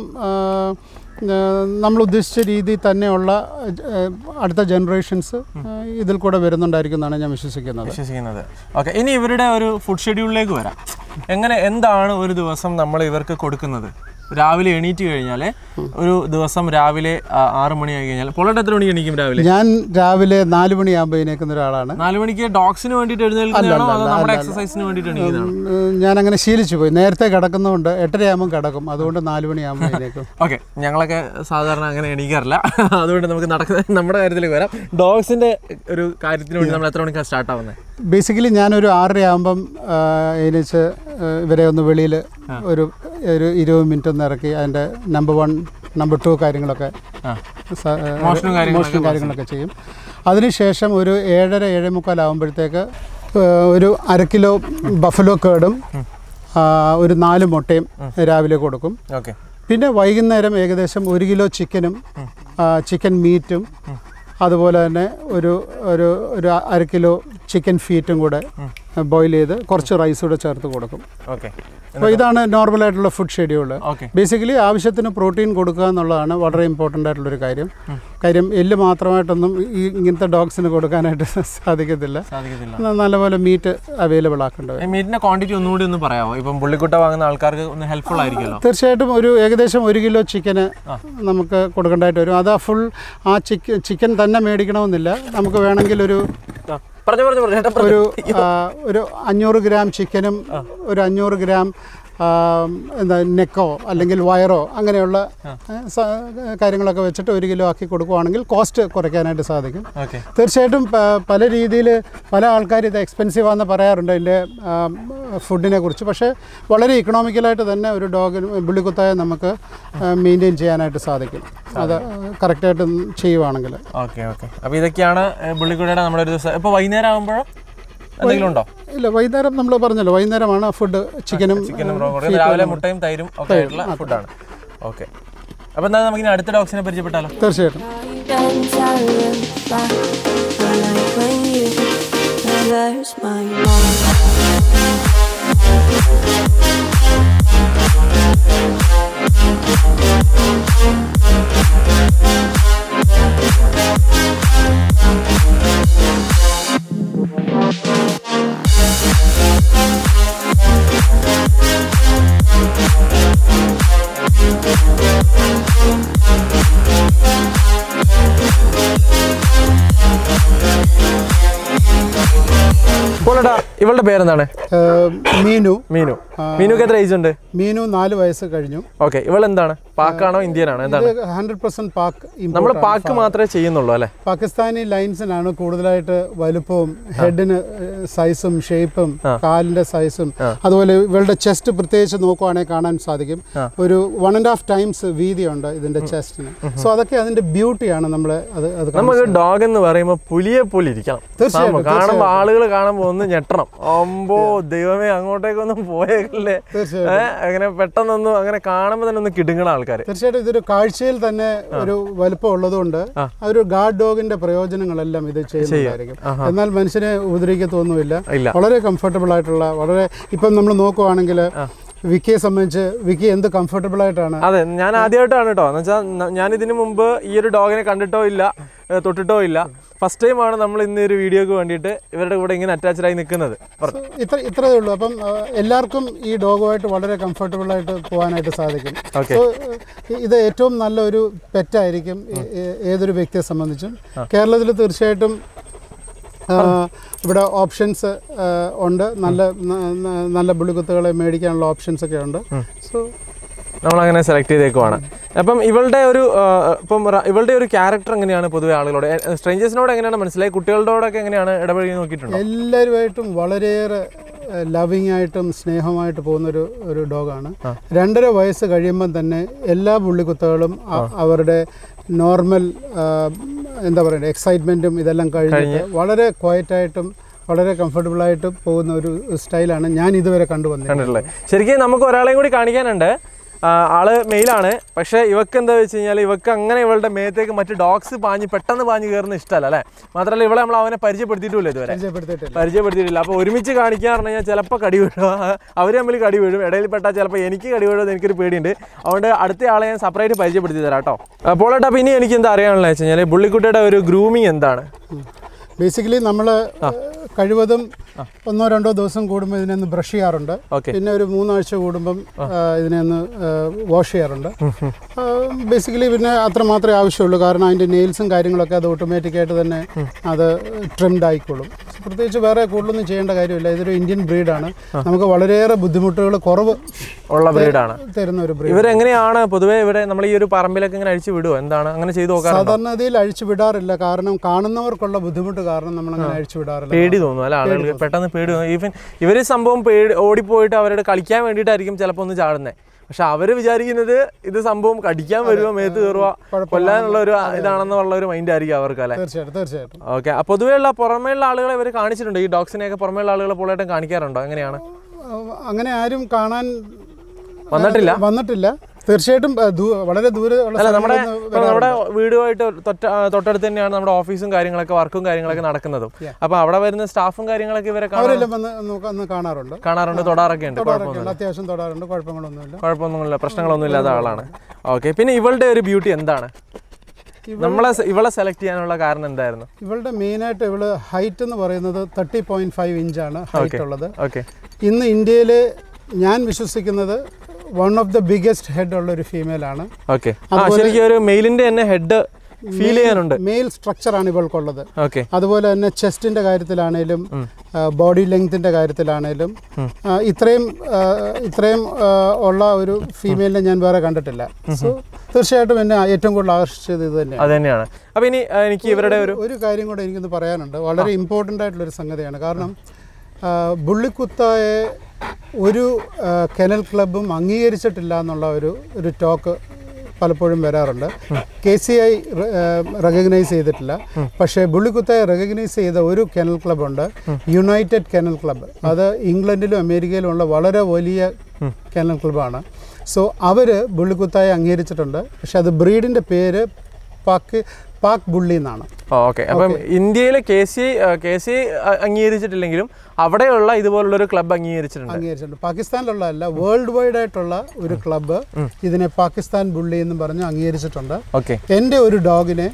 Speaker 3: നമ്മൾ ഉദ്ദേശിച്ച രീതിയിൽ തന്നെയുള്ള അടുത്ത ജനറേഷൻസ് ഇതിൽ കൂടെ വരുന്നുണ്ടായിരിക്കും എന്നാണ് ഞാൻ വിശ്വസിക്കുന്നത്
Speaker 2: വിശ്വസിക്കുന്നത് ഓക്കെ. ഇനി ഇവരുടെ ഒരു ഫുഡ് ഷെഡ്യൂളിലേക്ക് വരാം. എങ്ങനെ എന്താണ് ഒരു ദിവസം നമ്മൾ ഇവർക്ക് കൊടുക്കുന്നത്? രാവിലെ എണീറ്റ് കഴിഞ്ഞാൽ ഒരു ദിവസം രാവിലെ ആറ് മണിയായി കഴിഞ്ഞാൽ പൊള്ളട്ട് എത്ര മണിക്ക് എണീക്കും രാവിലെ?
Speaker 3: ഞാൻ രാവിലെ നാല് മണിയാകുമ്പോൾ എണീക്കുന്ന ഒരാളാണ്.
Speaker 2: നാല് മണിക്ക് ഡോഗ്സിന് വേണ്ടിയിട്ട് എഴുന്നേൽക്കുന്നതാണോ അതോ നമ്മുടെ എക്സസൈസിന് വേണ്ടിയിട്ട് എണീക്കുന്നതാണോ?
Speaker 3: ഞാൻ അങ്ങനെ ശീലിച്ചു പോയി. നേരത്തെ കിടക്കുന്നതുകൊണ്ട് എട്ടരയാകുമ്പോൾ കിടക്കും, അതുകൊണ്ട് നാല് മണിയാകുമ്പോൾ എണീക്കും.
Speaker 2: ഓക്കെ. ഞങ്ങളൊക്കെ സാധാരണ അങ്ങനെ എണീക്കാറില്ല, അതുകൊണ്ട് നമുക്ക് നടക്കുന്ന നമ്മുടെ കാര്യത്തിലേക്ക് വരാം. ഡോഗ്സിൻ്റെ ഒരു കാര്യത്തിന് വേണ്ടി നമ്മൾ എത്ര മണിക്കാണ് സ്റ്റാർട്ട് ആവുന്നത്?
Speaker 3: ബേസിക്കലി ഞാനൊരു ആറര ആകുമ്പം എണീച്ച് ഇവരെ ഒന്ന് വെളിയിൽ ഒരു ഒരു ഇരുപത് മിനിറ്റ് ഒന്ന് ഇറക്കി അതിൻ്റെ നമ്പർ വൺ നമ്പർ ടു കാര്യങ്ങളൊക്കെ മോഷനും കാര്യങ്ങളൊക്കെ ചെയ്യും. അതിനുശേഷം ഒരു ഏഴര ഏഴേ മുക്കാലാകുമ്പോഴത്തേക്ക് ഒരു അര കിലോ ബഫലോ കേടും ഒരു നാല് മുട്ടയും രാവിലെ കൊടുക്കും. പിന്നെ വൈകുന്നേരം ഏകദേശം ഒരു കിലോ ചിക്കനും ചിക്കൻ മീറ്റും അതുപോലെ തന്നെ ഒരു ഒരു ഒരു അര കിലോ ചിക്കൻ ഫീറ്റും കൂടെ ബോയിൽ ചെയ്ത് കുറച്ച് റൈസ് കൂടെ ചേർത്ത് കൊടുക്കും.
Speaker 2: ഓക്കെ.
Speaker 3: അപ്പോൾ ഇതാണ് നോർമലായിട്ടുള്ള ഫുഡ് ഷെഡ്യൂൾ. ബേസിക്കലി ആവശ്യത്തിന് പ്രോട്ടീൻ കൊടുക്കുക എന്നുള്ളതാണ് വളരെ ഇമ്പോർട്ടൻ്റ് ആയിട്ടുള്ളൊരു കാര്യം. കാര്യം എല്ല് മാത്രമായിട്ടൊന്നും ഈ ഇങ്ങനത്തെ ഡോഗ്സിന് കൊടുക്കാനായിട്ട് സാധിക്കത്തില്ല. നല്ലപോലെ മീറ്റ് അവൈലബിൾ ആക്കേണ്ടത്.
Speaker 2: മീറ്റിൻ്റെ ക്വാണ്ടിറ്റി ഒന്നുകൂടി ഒന്ന് പറയാമോ? ഇപ്പം പുള്ളിക്കുട്ട വാങ്ങുന്ന ആൾക്കാർക്ക് ഒന്ന് ഹെൽപ്ഫുൾ ആയിരിക്കുമല്ലോ.
Speaker 3: തീർച്ചയായിട്ടും ഒരു ഏകദേശം ഒരു കിലോ ചിക്കന് നമുക്ക് കൊടുക്കേണ്ടതായിട്ട് വരും. അത് ഫുൾ ആ ചിക്കൻ ചിക്കൻ തന്നെ മേടിക്കണമെന്നില്ല. നമുക്ക് വേണമെങ്കിൽ ഒരു ഒരു ഒരു അഞ്ഞൂറ് ഗ്രാം ചിക്കനും ഒരു അഞ്ഞൂറ് ഗ്രാം എന്താ നെക്കോ അല്ലെങ്കിൽ വയറോ അങ്ങനെയുള്ള കാര്യങ്ങളൊക്കെ വെച്ചിട്ട് ഒരു കിലോ ആക്കി കൊടുക്കുകയാണെങ്കിൽ കോസ്റ്റ് കുറയ്ക്കാനായിട്ട് സാധിക്കും. തീർച്ചയായിട്ടും പല രീതിയിൽ പല ആൾക്കാർ ഇത് എക്സ്പെൻസീവാണെന്ന് പറയാറുണ്ട് ഇതിൻ്റെ ഫുഡിനെ കുറിച്ച്. പക്ഷേ വളരെ ഇക്കണോമിക്കലായിട്ട് തന്നെ ഒരു ഡോഗിന് പുള്ളിക്കുത്തായ നമുക്ക് മെയിൻറ്റെയിൻ ചെയ്യാനായിട്ട് സാധിക്കും, അത് കറക്റ്റായിട്ട് ചെയ്യുവാണെങ്കിൽ.
Speaker 2: Okay okay. അപ്പോൾ ഇതൊക്കെയാണ് പുള്ളിക്കുട്ടയുടെ നമ്മുടെ ഒരു ദിവസം. ഇപ്പോൾ വൈകുന്നേരം ആകുമ്പോഴോ എന്തെങ്കിലും ഉണ്ടോ?
Speaker 3: ഇല്ല, വൈകുന്നേരം നമ്മൾ പറഞ്ഞല്ലോ വൈകുന്നേരമാണ് ഫുഡ്. ചിക്കനും
Speaker 2: ചിക്കനും രാവിലെ മുട്ടയും തൈരും ഒക്കെ ആയിട്ടുള്ള ഫുഡാണ്. ഓക്കെ. അപ്പോൾ എന്താ നമുക്ക് ഇനി അടുത്ത ഡോഗ്സിനെ പരിചയപ്പെട്ടാലോ?
Speaker 3: തീർച്ചയായിട്ടും.
Speaker 2: ഇവളുടെ പേരെന്താണ്?
Speaker 3: മീനു.
Speaker 2: മീനു. മീനുക്ക് എത്ര ഏജ് ഉണ്ട്?
Speaker 3: മീനു നാല് വയസ്സ് കഴിഞ്ഞു.
Speaker 2: ഓക്കെ. ഇവൾ എന്താണ്, പാക്കാണോ ഇന്ത്യനാണോ? എന്താണ്?
Speaker 3: Hundred percent Pak.
Speaker 2: നമ്മൾ പാക്ക് മാത്രമേ ചെയ്യുന്നുള്ളൂ അല്ലേ?
Speaker 3: പാകിസ്ഥാനി ലൈൻസിനാണ് കൂടുതലായിട്ട് വലുപ്പവും ഹെഡിന് സൈസും ഷേപ്പും കാലിന്റെ സൈസും. അതുപോലെ ഇവളുടെ ചെസ്റ്റ് പ്രത്യേകിച്ച് നോക്കുവാണെങ്കിൽ കാണാൻ സാധിക്കും ഒരു വൺ ആൻഡ് ഹാഫ് ടൈംസ് വീതിയുണ്ട് ഇതിന്റെ ചെസ്റ്റിന്. സോ അതൊക്കെ അതിന്റെ ബ്യൂട്ടിയാണ്. നമ്മളെ അത്
Speaker 2: നമുക്ക് ഡോഗ് എന്ന് പറയുമ്പോൾ പുലിയെ പോലെ ഇരിക്കണം. തീർച്ചയായും കാണുമ്പോൾ ആളുകൾ കാണുമ്പോൾ ഒന്ന് ഞെട്ടണം. അമ്പോ ദൈവമേ അങ്ങോട്ടേക്കൊന്നും പോയേക്കല്ലേ, അങ്ങനെ പെട്ടെന്നൊന്നും അങ്ങനെ കാണുമ്പോൾ തന്നെ ഒന്ന് കിടുങ്ങണ ആൾക്കാർ.
Speaker 3: തീർച്ചയായിട്ടും ഇതൊരു കാഴ്ചയിൽ തന്നെ ഒരു വലുപ്പം ഉള്ളതുകൊണ്ട് ഒരു ഗാർഡ് ഡോഗിന്റെ പ്രയോജനങ്ങളെല്ലാം ഇത് ചെയ്യുന്നതായിരിക്കും. എന്നാൽ മനുഷ്യനെ ഉപദ്രവിക്കത്തൊന്നുമില്ല. വളരെ കംഫർട്ടബിൾ ആയിട്ടുള്ള, വളരെ ഇപ്പം നമ്മൾ നോക്കുവാണെങ്കിൽ വിക്കിയെ സംബന്ധിച്ച് വിക്കി എന്ത് കംഫർട്ടബിൾ ആയിട്ടാണ്?
Speaker 2: അതെ, ഞാൻ ആദ്യമായിട്ടാണ് കേട്ടോ. എന്ന് വെച്ചാൽ ഞാൻ ഇതിനു മുമ്പ് ഈ ഒരു ഡോഗിനെ കണ്ടിട്ടോ ഇല്ല, തൊട്ടിട്ടോ ഇല്ല. ഫസ്റ്റ് ടൈമാണ് നമ്മൾ ഇന്ന് ഒരു വീഡിയോക്ക് വേണ്ടിയിട്ട് ഇവരുടെ കൂടെ ഇങ്ങനെ അറ്റാച്ച്ഡ് ആയി നിൽക്കുന്നത്.
Speaker 3: ഇത്ര ഇത്രയേ ഉള്ളൂ. അപ്പം എല്ലാവർക്കും ഈ ഡോഗുമായിട്ട് വളരെ കംഫർട്ടബിൾ ആയിട്ട് പോകാനായിട്ട് സാധിക്കും. സോ ഇത് ഏറ്റവും നല്ലൊരു പെറ്റായിരിക്കും ഏതൊരു വ്യക്തിയെ സംബന്ധിച്ചും. കേരളത്തിൽ തീർച്ചയായിട്ടും ഇവിടെ ഓപ്ഷൻസ് ഉണ്ട്, നല്ല നല്ല പുള്ളിക്കുത്തുകളെ മേടിക്കാനുള്ള ഓപ്ഷൻസ് ഒക്കെ ഉണ്ട്. സോ
Speaker 2: നമ്മളങ്ങനെ സെലക്ട് ചെയ്തേക്കുവാണ്. അപ്പം ഇവളുടെ ഒരു ഇപ്പം ഇവളുടെ ഒരു ക്യാരക്ടർ എങ്ങനെയാണ് പൊതുവെ ആളുകളോട്, സ്ട്രേഞ്ചേഴ്സിനോട് എങ്ങനെയാണ് മനസ്സിലായി, കുട്ടികളോടൊക്കെ എങ്ങനെയാണ് ഇടപഴകി നോക്കിയിട്ടുണ്ട്?
Speaker 3: എല്ലാവരുമായിട്ടും വളരെയേറെ ലവിങ് ആയിട്ടും സ്നേഹമായിട്ട് പോകുന്നൊരു ഒരു ഡോഗാണ്. രണ്ടര വയസ്സ് കഴിയുമ്പം തന്നെ എല്ലാ പുള്ളിക്കുത്തുകളും അവരുടെ നോർമൽ എന്താ പറയുക എക്സൈറ്റ്മെൻറ്റും ഇതെല്ലാം കഴിഞ്ഞിട്ട് വളരെ ക്വയറ്റായിട്ടും വളരെ കംഫർട്ടബിൾ ആയിട്ട് പോകുന്ന ഒരു സ്റ്റൈലാണ് ഞാൻ ഇതുവരെ കണ്ടുവന്നിട്ടുള്ളത്.
Speaker 2: ശരിക്കും നമുക്ക് ഒരാളെയും കൂടി കാണിക്കാനുണ്ട്. ആള് മെയിലാണ്, പക്ഷേ ഇവക്ക് എന്താ വെച്ച് കഴിഞ്ഞാൽ ഇവക്ക് അങ്ങനെ ഇവളുടെ മേത്തേക്ക് മറ്റ് ഡോഗ്സ് പാഞ്ഞ് പെട്ടെന്ന് പാഞ്ഞ് കയറുന്ന ഇഷ്ടമല്ല അല്ലേ. മാത്രമല്ല ഇവളെ നമ്മൾ അവനെ പരിചയപ്പെടുത്തിയിട്ടില്ല ഇതുവരെ, പരിചയപ്പെടുത്തിയിട്ടില്ല. അപ്പോൾ ഒരുമിച്ച് കാണിക്കാൻ പറഞ്ഞു കഴിഞ്ഞാൽ ചിലപ്പോൾ കടി വീഴും, അവർ തമ്മിൽ കടി വീഴും, ഇടയിൽ പെട്ടാൽ ചിലപ്പോൾ എനിക്ക് കടി വീഴുമെന്ന് എനിക്കൊരു പേടിയുണ്ട്. അതുകൊണ്ട് അടുത്ത ആളെ ഞാൻ സെപ്പറേറ്റ് പരിചയപ്പെടുത്തി തരാം കേട്ടോ. അപ്പോൾ ഏട്ടാ പിന്നെ എനിക്ക് എന്താ അറിയാനുള്ളത് വെച്ച് കഴിഞ്ഞാൽ പുള്ളിക്കുട്ടിയുടെ ഒരു ഗ്രൂമിങ് എന്താണ്?
Speaker 3: ബേസിക്കലി നമ്മൾ കഴിവതും ഒന്നോ രണ്ടോ ദിവസം കൂടുമ്പോൾ ഇതിനെ ഒന്ന് ബ്രഷ് ചെയ്യാറുണ്ട്. പിന്നെ ഒരു മൂന്നാഴ്ച കൂടുമ്പം ഇതിനെ ഒന്ന് വാഷ് ചെയ്യാറുണ്ട്. ബേസിക്കലി പിന്നെ അത്ര മാത്രമേ ആവശ്യമുള്ളൂ, കാരണം അതിൻ്റെ നെയിൽസും കാര്യങ്ങളൊക്കെ അത് ഓട്ടോമാറ്റിക്കായിട്ട് തന്നെ അത് ട്രിംഡ് ആയിക്കോളും. പ്രത്യേകിച്ച് വേറെ കൂടുതലൊന്നും ചെയ്യേണ്ട കാര്യമില്ല. ഇതൊരു ഇന്ത്യൻ ബ്രീഡാണ്, നമുക്ക് വളരെയേറെ ബുദ്ധിമുട്ടുകൾ കുറവ്
Speaker 2: ഉള്ള ബ്രീഡാണ്
Speaker 3: തരുന്ന ഒരു ബ്രീഡ്.
Speaker 2: ഇവരെങ്ങനെയാണ് പൊതുവെ ഇവിടെ നമ്മൾ ഈ ഒരു പറമ്പിലൊക്കെ ഇങ്ങനെ അഴിച്ചു വിടുമോ, എന്താണ് അങ്ങനെ ചെയ്തു നോക്കാം?
Speaker 3: സാധാരണഗതിയിൽ അഴിച്ചു വിടാറില്ല, കാരണം കാണുന്നവർക്കുള്ള ബുദ്ധിമുട്ട് കാരണം നമ്മൾ അങ്ങനെ അഴിച്ചു വിടാറില്ല.
Speaker 2: പേടി തോന്നുന്നു അല്ല ആളുകൾക്ക്, പെട്ടെന്ന് പേടി തോന്നും. ഈവൻ ഇവർ സംഭവം പേടി ഓടിപ്പോയിട്ട് അവരുടെ കളിക്കാൻ വേണ്ടിയിട്ടായിരിക്കും ചിലപ്പോൾ ഒന്ന് ചാടുന്നത്. പക്ഷെ അവർ വിചാരിക്കുന്നത് ഇത് സംഭവം കടിക്കാൻ വരുമോ, മേത്ത് കയറുക, കൊല്ലാനുള്ള ഒരു ഇതാണെന്നുള്ള ഒരു മൈൻഡ് ആയിരിക്കും അവർക്ക് അല്ലേ?
Speaker 3: തീർച്ചയായിട്ടും തീർച്ചയായിട്ടും.
Speaker 2: ഓക്കെ, പൊതുവെയുള്ള പുറമേയുള്ള ആളുകളെ ഇവർ കാണിച്ചിട്ടുണ്ട്, ഈ ഡോഗ്സിനെയൊക്കെ പുറമേയുള്ള ആളുകൾ പോലായിട്ടും കാണിക്കാറുണ്ടോ, എങ്ങനെയാണ്?
Speaker 3: അങ്ങനെ ആരും കാണാൻ
Speaker 2: വന്നിട്ടില്ല
Speaker 3: വന്നിട്ടില്ല തീർച്ചയായിട്ടും വളരെ ദൂരെ
Speaker 2: അല്ല. നമ്മുടെ നമ്മുടെ വീടുമായിട്ട് തൊട്ട തൊട്ടടുത്ത് തന്നെയാണ് നമ്മുടെ ഓഫീസും കാര്യങ്ങളൊക്കെ, വർക്കും കാര്യങ്ങളൊക്കെ നടക്കുന്നതും. അപ്പൊ അവിടെ വരുന്ന സ്റ്റാഫും കാര്യങ്ങളൊക്കെ ഇവരെ
Speaker 3: കാണാറുണ്ട്
Speaker 2: കാണാറുണ്ട് തൊടാറൊക്കെ ഉണ്ട്.
Speaker 3: അത്യാവശ്യം തൊടാറുണ്ട്, കുഴപ്പങ്ങളൊന്നുമില്ല
Speaker 2: കുഴപ്പമൊന്നുമില്ല പ്രശ്നങ്ങളൊന്നും ഇല്ലാത്ത ആളാണ്. ഓക്കെ, പിന്നെ ഇവളുടെ ഒരു ബ്യൂട്ടി എന്താണ്? നമ്മളെ ഇവളെ സെലക്ട് ചെയ്യാനുള്ള കാരണം എന്തായിരുന്നു?
Speaker 3: ഇവളുടെ മെയിനായിട്ട് ഇവള് ഹൈറ്റ് എന്ന് പറയുന്നത് തേർട്ടി പോയിന്റ് ഫൈവ് ഇഞ്ചാണ് ഹൈറ്റ് ഉള്ളത്.
Speaker 2: ഓക്കെ,
Speaker 3: ഇന്ന് ഇന്ത്യയിലെ ഞാൻ വിശ്വസിക്കുന്നത് one of the biggest head ഉള്ള ഒരു ഫീമെയിൽ ആണ്.
Speaker 2: ഓക്കെ, ശരിക്കും ഒരു മെയിലിന്റെ തന്നെ ഹെഡ് ഫീൽ ചെയ്യാനുണ്ട്.
Speaker 3: മെയിൽ സ്ട്രക്ചർ ആണ് ഇവൾക്കുള്ളത്.
Speaker 2: ഓക്കെ,
Speaker 3: അതുപോലെ തന്നെ ചെസ്റ്റിന്റെ കാര്യത്തിലാണേലും ബോഡി ലെങ്തിന്റെ കാര്യത്തിലാണേലും ഇത്രയും ഇത്രയും ഉള്ള ഒരു ഫീമെയിലിനെ ഞാൻ വേറെ കണ്ടിട്ടില്ല. സോ തീർച്ചയായിട്ടും എന്നെ ഏറ്റവും കൂടുതൽ ആകർഷിച്ചത് ഇത് തന്നെയാണ്.
Speaker 2: അത് തന്നെയാണ്. അപ്പൊ ഇനി എനിക്ക് ഇവരുടെ ഒരു
Speaker 3: ഒരു കാര്യം കൂടെ എനിക്കൊന്ന് പറയാനുണ്ട്, വളരെ ഇമ്പോർട്ടൻ്റ് ആയിട്ടുള്ളൊരു സംഗതിയാണ്. കാരണം ബുള്ളിക്കുത്തായെ ഒരു കെനൽ ക്ലബും അംഗീകരിച്ചിട്ടില്ല എന്നുള്ള ഒരു ഒരു ടോക്ക് പലപ്പോഴും വരാറുണ്ട്. കെ സി ഐ റെക്കഗ്നൈസ് ചെയ്തിട്ടില്ല, പക്ഷേ ബുള്ളിക്കുത്തായെ റെക്കഗ്നൈസ് ചെയ്ത ഒരു കെനൽ ക്ലബുണ്ട്, യുണൈറ്റഡ് കെനൽ ക്ലബ്ബ്. അത് ഇംഗ്ലണ്ടിലും അമേരിക്കയിലും ഉള്ള വളരെ വലിയ കെനൽ ക്ലബ്ബാണ്. സോ അവർ ബുള്ളിക്കുത്തായെ അംഗീകരിച്ചിട്ടുണ്ട്, പക്ഷെ അത് ബ്രീഡിൻ്റെ പേര് പാക്ക് പാക് ബുള്ളി എന്നാണ്.
Speaker 2: ഓക്കെ, അപ്പം ഇന്ത്യയിലെ കെ സി കെ സി അംഗീകരിച്ചിട്ടില്ലെങ്കിലും അവിടെയുള്ള ഇതുപോലുള്ളൊരു ക്ലബ്ബ് അംഗീകരിച്ചിട്ടുണ്ട്
Speaker 3: അംഗീകരിച്ചിട്ടുണ്ട് പാകിസ്ഥാനിലുള്ളതല്ല, വേൾഡ് വൈഡ് ആയിട്ടുള്ള ഒരു ക്ലബ്ബ് ഇതിനെ പാകിസ്ഥാൻ ബുള്ളി എന്ന് പറഞ്ഞ് അംഗീകരിച്ചിട്ടുണ്ട്.
Speaker 2: ഓക്കെ,
Speaker 3: എൻ്റെ ഒരു ഡോഗിനെ,